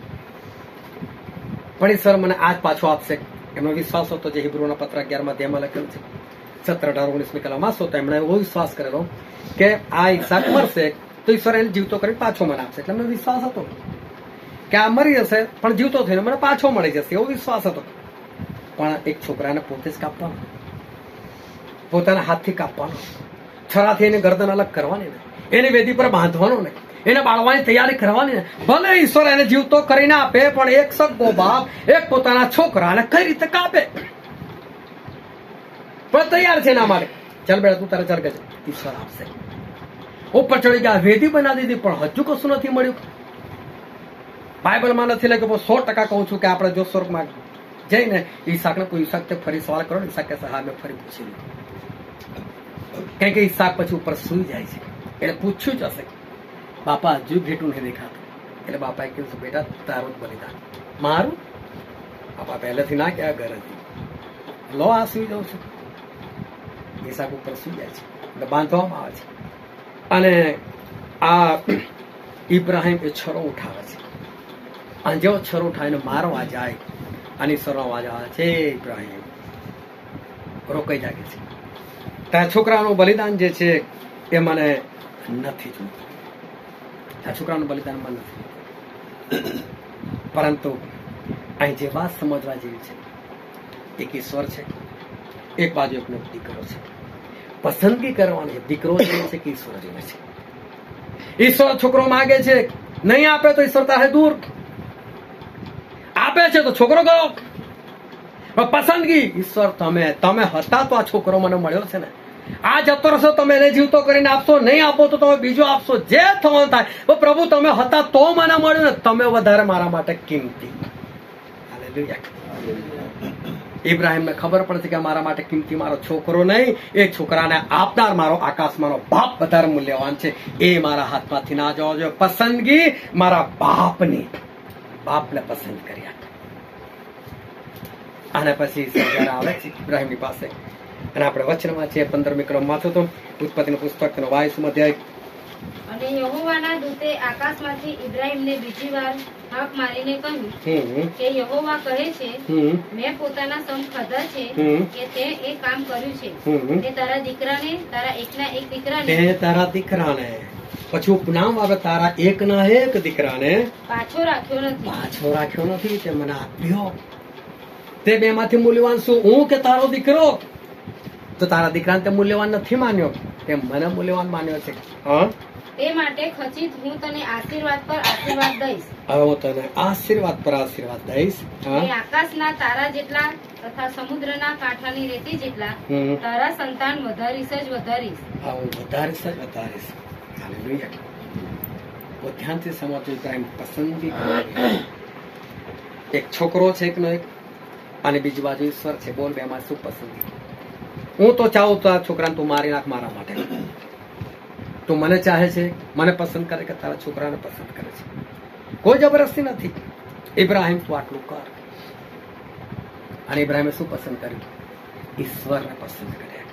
પણ ઈશ્વર મને આજ પાછો આપશે. એમનો વિશ્વાસ હતો જે હિબ્રુના પત્ર અગિયારમાં તેમાં લખેલું છે સત્તર અઢાર ઓગણીસમી કલામાં હતો. એમણે એવો વિશ્વાસ કરેલો કે આ ઈસાક મરશે તો ઈશ્વર એને જીવતો કરી પાછો મને આપશે. એટલે એમને વિશ્વાસ હતો કે આ મરી જશે પણ જીવતો થઈને મને પાછો મળી જશે, એવો વિશ્વાસ હતો. પણ એક છોકરાને પોતે જ કાપવાનો, પોતાના હાથથી કાપવાનો, છરાથી એને ગરદન અલગ કરવાની ને, એને વેદી પર બાંધવાનો ને, એને બાળવાની તૈયારી કરવાની ને. ભલે ઈશ્વર એને જીવતો કરીને આપે પણ એક સગો બાપ એક પોતાના છોકરાને કઈ રીતે કાપે? પણ તૈયાર છે એના માટે. ચાલ બેટા તું તારે ચાલ કે ઈશ્વર આપશે. ઉપર ચડી ગયા, વેદી બનાવી દીધી પણ હજુ કશું નથી મળ્યું. બાઇબલમાં નથી લખ્યું પણ સો ટકા કહું છું કે આપણે જો સ્વર્ગમાં જઈને ઈસાકને કોઈ ઈસાક ફરી સવાલ કરો ને, ઈસાક કહેશે હા મેં ફરી પૂછી લીધું. કારણ કે ઈસાક પછી ઉપર સુઈ જાય છે એટલે પૂછ્યું જ હશે બાપા હજુ ઘેટું નહીં દેખાતું. એટલે બાપાએ કીધું બેટા તારું જ બલિદાન, મારું? બાપા પહેલેથી ના ક્યાં ઘર હતી, લો આ સુઈ જાઉં છું. ઈસાક ઉપર સુઈ જાય છે એટલે બાંધવામાં આવે છે. અને આ ઇબ્રાહિમ એ છરો ઉઠાવે છે, અને જેવો છરો ઉઠાવીને મારવા જાય અને ઈશ્વરનો અવાજ આવે છે ઇબ્રાહિમ રોકાઈ જાગે છે. ત્યાં છોકરાનું બલિદાન જે છે એ મને નથી જોયું, ત્યાં છોકરાનું બલિદાન મને નથી, પરંતુ અહીં જે વાત સમજવા જેવી છે એક ઈશ્વર છે, એક બાજુ એકનો દીકરો છે. પસંદગી કરવાની દીકરો જોઈએ છે કે ઈશ્વર જોઈએ છે. ઈશ્વર છોકરો માંગે છે, નહીં આપે તો ઈશ્વર તારે દૂર, આપે છે તો છોકરો ગયો. પસંદગી ઈશ્વર તમે તમે હતા તો આ છોકરો મને મળ્યો છે ને, આ જતો રહેશો તમે એને જીવતો કરીને આપશો, નહીં આપો તો તમે બીજો આપશો, જે થવાનું થાય. પ્રભુ તમે હતા તો મને મળ્યું ને, તમે વધારે મારા માટે કિંમતી. ઇબ્રાહિમને ખબર પડશે કે મારા માટે કિંમતી મારો છોકરો નહીં, એ છોકરાને આપનાર મારો આકાશમાંનો બાપ વધારે મૂલ્યવાન છે. એ મારા હાથમાંથી ના જવા જોઈએ. પસંદગી મારા બાપની, બાપને પસંદ કર્યા. આને પછી જયારે આવે છે ઇબ્રાહિમની પાસે અને આપણે વચનમાં છે પંદરમી કલમ વાંચો તો ઉત્પત્તિનું પુસ્તક તેનો બાવીસમો અધ્યાય. અને યહોવાના દૂતે આકાશમાંથી ઇબ્રાહિમને બીજી વાર હાક મારીને કહ્યું કે યહોવા કહે છે મેં પોતાના સમ ખાધા છે કે તે એ કામ કર્યું છે, તે તારા દીકરાને તારા એકના એક દીકરાને તે તારા દીકરાને પછી ઉપનામ આવે તારા એકના એક દીકરાને પાછો રાખ્યો નથી, પાછો રાખ્યો નથી, તે મને આપ્યો. તે બે માંથી મૂલ્યવાન શું, હું કે તારો દીકરો? તો તારા દીકરાને તે મૂલ્યવાન નથી માન્યો, તે મને મૂલ્યવાન માન્યો છે. હા, તે માટે ખચિત હું તને આશીર્વાદ પર આશીર્વાદ દઈશ. હવે હું તને આશીર્વાદ પર આશીર્વાદ દઈશ. અને આકાશના તારા જેટલા તથા સમુદ્રના કાંઠાની રેતી જેટલા તારા સંતાન વધારીશ જ વધારીશ. હા, હું વધારીશ જ વધારીશ. હાલેલુયા. બહુ ધ્યાનથી સમજો ઇબ્રાહિમ પસંદગી કરે. એક છોકરો છે એકનો એક, અને બીજી બાજુ ઈશ્વર છે. બોલ બે માં શું પસંદગી? હું તો ચાહું તો આ છોકરાને તું મારી નાખ મારા માટે. તું મને ચાહે છે, મને પસંદ કરે કે તારા છોકરાને પસંદ કરે છે. કોઈ જબરદસ્તી નથી. ઇબ્રાહિમ તું આટલું કર. અને ઇબ્રાહિમે શું પસંદ કર્યું? ઈશ્વરને પસંદ કર્યા.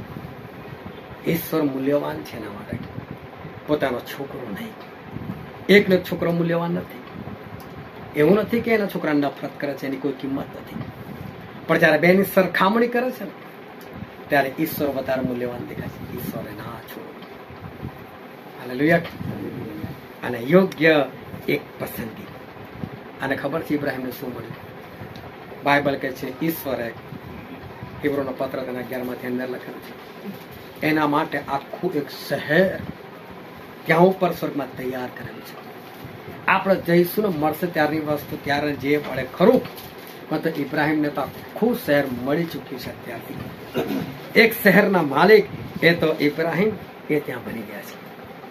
ઈશ્વર મૂલ્યવાન છે એના માટે, પોતાનો છોકરો નહીં. એકનો એક છોકરો મૂલ્યવાન નથી. એવું નથી કે એના છોકરાને નફરત કરે છે, એની કોઈ કિંમત નથી. પણ જયારે બેની સરખામણી કરે છે ને ત્યારે ઈશ્વર વધારે મૂલ્યવાન દેખાય છે. ઈશ્વરે ના છોડો. હાલેલુયા. અને યોગ્ય એક પસંદગી. અને ખબર છે ઇબ્રાહિમને શું મળ્યું? બાઇબલ કહે છે ઈશ્વરે હિબ્રુનો પત્ર તેના અગિયારમાંથી અંદર લખેલું છે એના માટે આખું એક શહેર ત્યાં ઉપર સ્વર્ગમાં તૈયાર કરેલું છે. આપણે જઈશું ને મળશે ત્યારની વસ્તુ ત્યારે જે મળે ખરું, પણ તો ઇબ્રાહિમને તો આખું શહેર મળી ચૂક્યું છે અત્યારથી. એક શહેરના માલિક એ તો ઇબ્રાહિમ એ ત્યાં બની ગયા છે.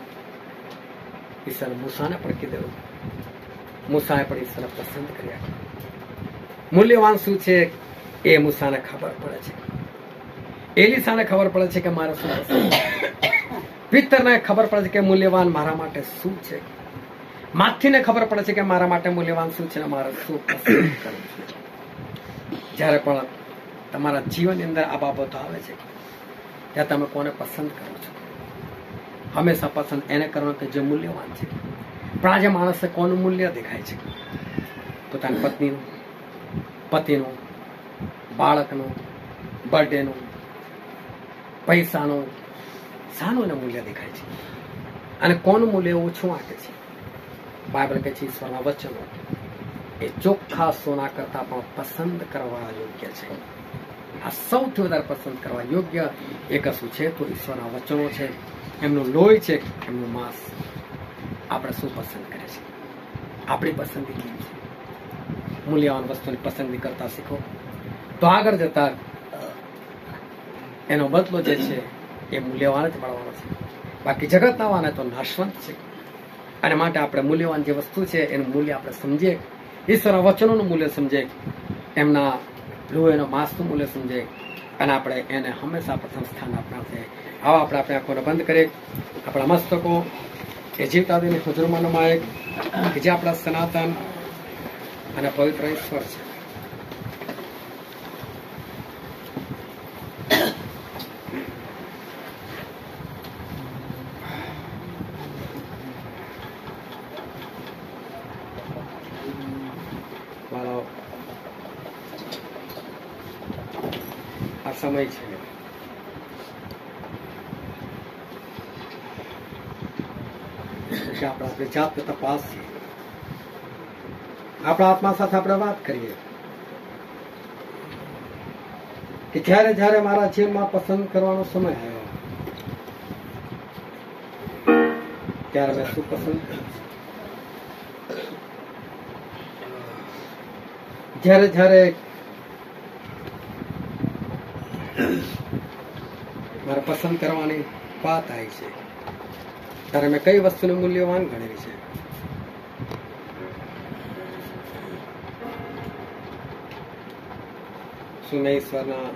ઈશ્વર મૂસાને પણ કીધેલું, મૂસાએ પણ ઈશ્વરને પસંદ કર્યા. મૂલ્યવાન શું છે એ મૂસાને ખબર પડે છે. એલિસાને ખબર પડે છે કે મારે શું પસંદ. પિત્તરને ખબર પડે છે કે મૂલ્યવાન મારા માટે શું છે. માથી ને ખબર પડે છે કે મારા માટે મૂલ્યવાન શું છે, મારે શું પસંદ કરવું છે. જ્યારે પણ તમારા જીવનની અંદર આ બાબતો આવે છે ત્યાં તમે કોને પસંદ કરો છો? હંમેશા પસંદ એને કરવાનું કે જે મૂલ્યવાન છે. પણ આજે માણસને કોનું મૂલ્ય દેખાય છે? પોતાની પત્નીનું, પતિનું, બાળકનું, બર્થડેનું, પૈસાનું, શાનું એને મૂલ્ય દેખાય છે? અને કોનું મૂલ્ય ઓછું આપે છે? બાઇબલ કહે છે ઈશ્વરના વચનો એ ચોખ્ખા સોના કરતા પણ પસંદ કરવા યોગ્ય છે. આ સૌથી વધારે પસંદ કરવા યોગ્ય એ કશું છે તો ઈશ્વરના વચનો છે, એમનું લોહી છે, એમનું માંસ. આપણે શું પસંદ કરે છે? આપણી પસંદગી કેમ છે? મૂલ્યવાન વસ્તુની પસંદગી કરતા શીખો તો આગળ જતા એનો બદલો જે છે એ મૂલ્યવાન જ મળવાનો છે. બાકી જગતના વાને તો નાશવંત છે. અને માટે આપણે મૂલ્યવાન જે વસ્તુ છે એનું મૂલ્ય આપણે સમજીએ, ઈશ્વરના વચનોનું મૂલ્ય સમજીએ, એમના લોહીના માંસનું મૂલ્ય સમજીએ અને આપણે એને હંમેશા પ્રથમ સ્થાન આપનાર છે. આવા આપણે આપણે આંખોને બંધ કરીએ. આપણા મસ્તકો એ જીવતાદિની હજુરમાં નમાય કે જે આપણા સનાતન અને પવિત્ર ઈશ્વર છે. મારો આ સમય છે કે આપણે આપણી જાતને તપાસીએ, આપણા આત્મા સાથે આપણે વાત કરીએ કે જ્યારે જ્યારે મારા જીવનમાં પસંદ કરવાનો સમય આવ્યો ત્યારે મેં શું પસંદ કર્યું? જ્યારે જ્યારે મારે પસંદ કરવાની વાત આવી છે ત્યારે મેં કઈ વસ્તુને મૂલ્યવાન ગણેલી છે? શું મેં ઈશ્વરના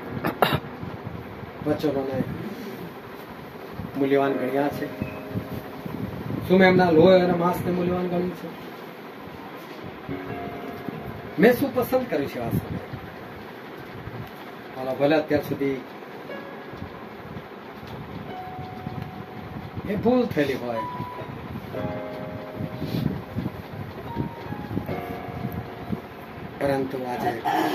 વચનોને મૂલ્યવાન ગણ્યા છે? શું મેં એમના લોહી અને માંસને મૂલ્યવાન ગણ્યું છે? મેં શું પસંદ કર્યું છે? આ સમયે ભલે અત્યાર સુધી એ ભૂલ થયેલી હોય, પરંતુ આજે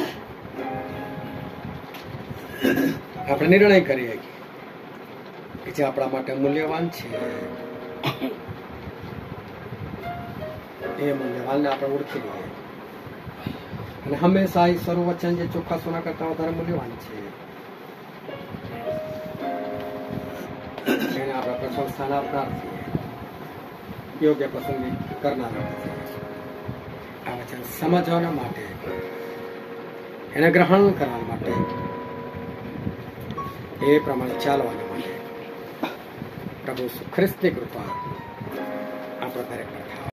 આપણે નિર્ણય કરીએ કે જે આપણા માટે મૂલ્યવાન છે એ મૂલ્યવાનને આપણે ઓળખી લઈએ અને હંમેશા ઈશ્વર વચન જે ચોખ્ખા સોના કરતા વધારે મૂલ્યવાન છે એને આપણે પ્રથમ સ્થાન આપનાર છીએ, યોગ્ય પસંદગી કરનાર છીએ. આ વચન સમજવાના માટે, એને ગ્રહણ કરવા માટે, એ પ્રમાણે ચાલવાના માટે પ્રભુ ખ્રિસ્તની કૃપા આપણા દરેક પર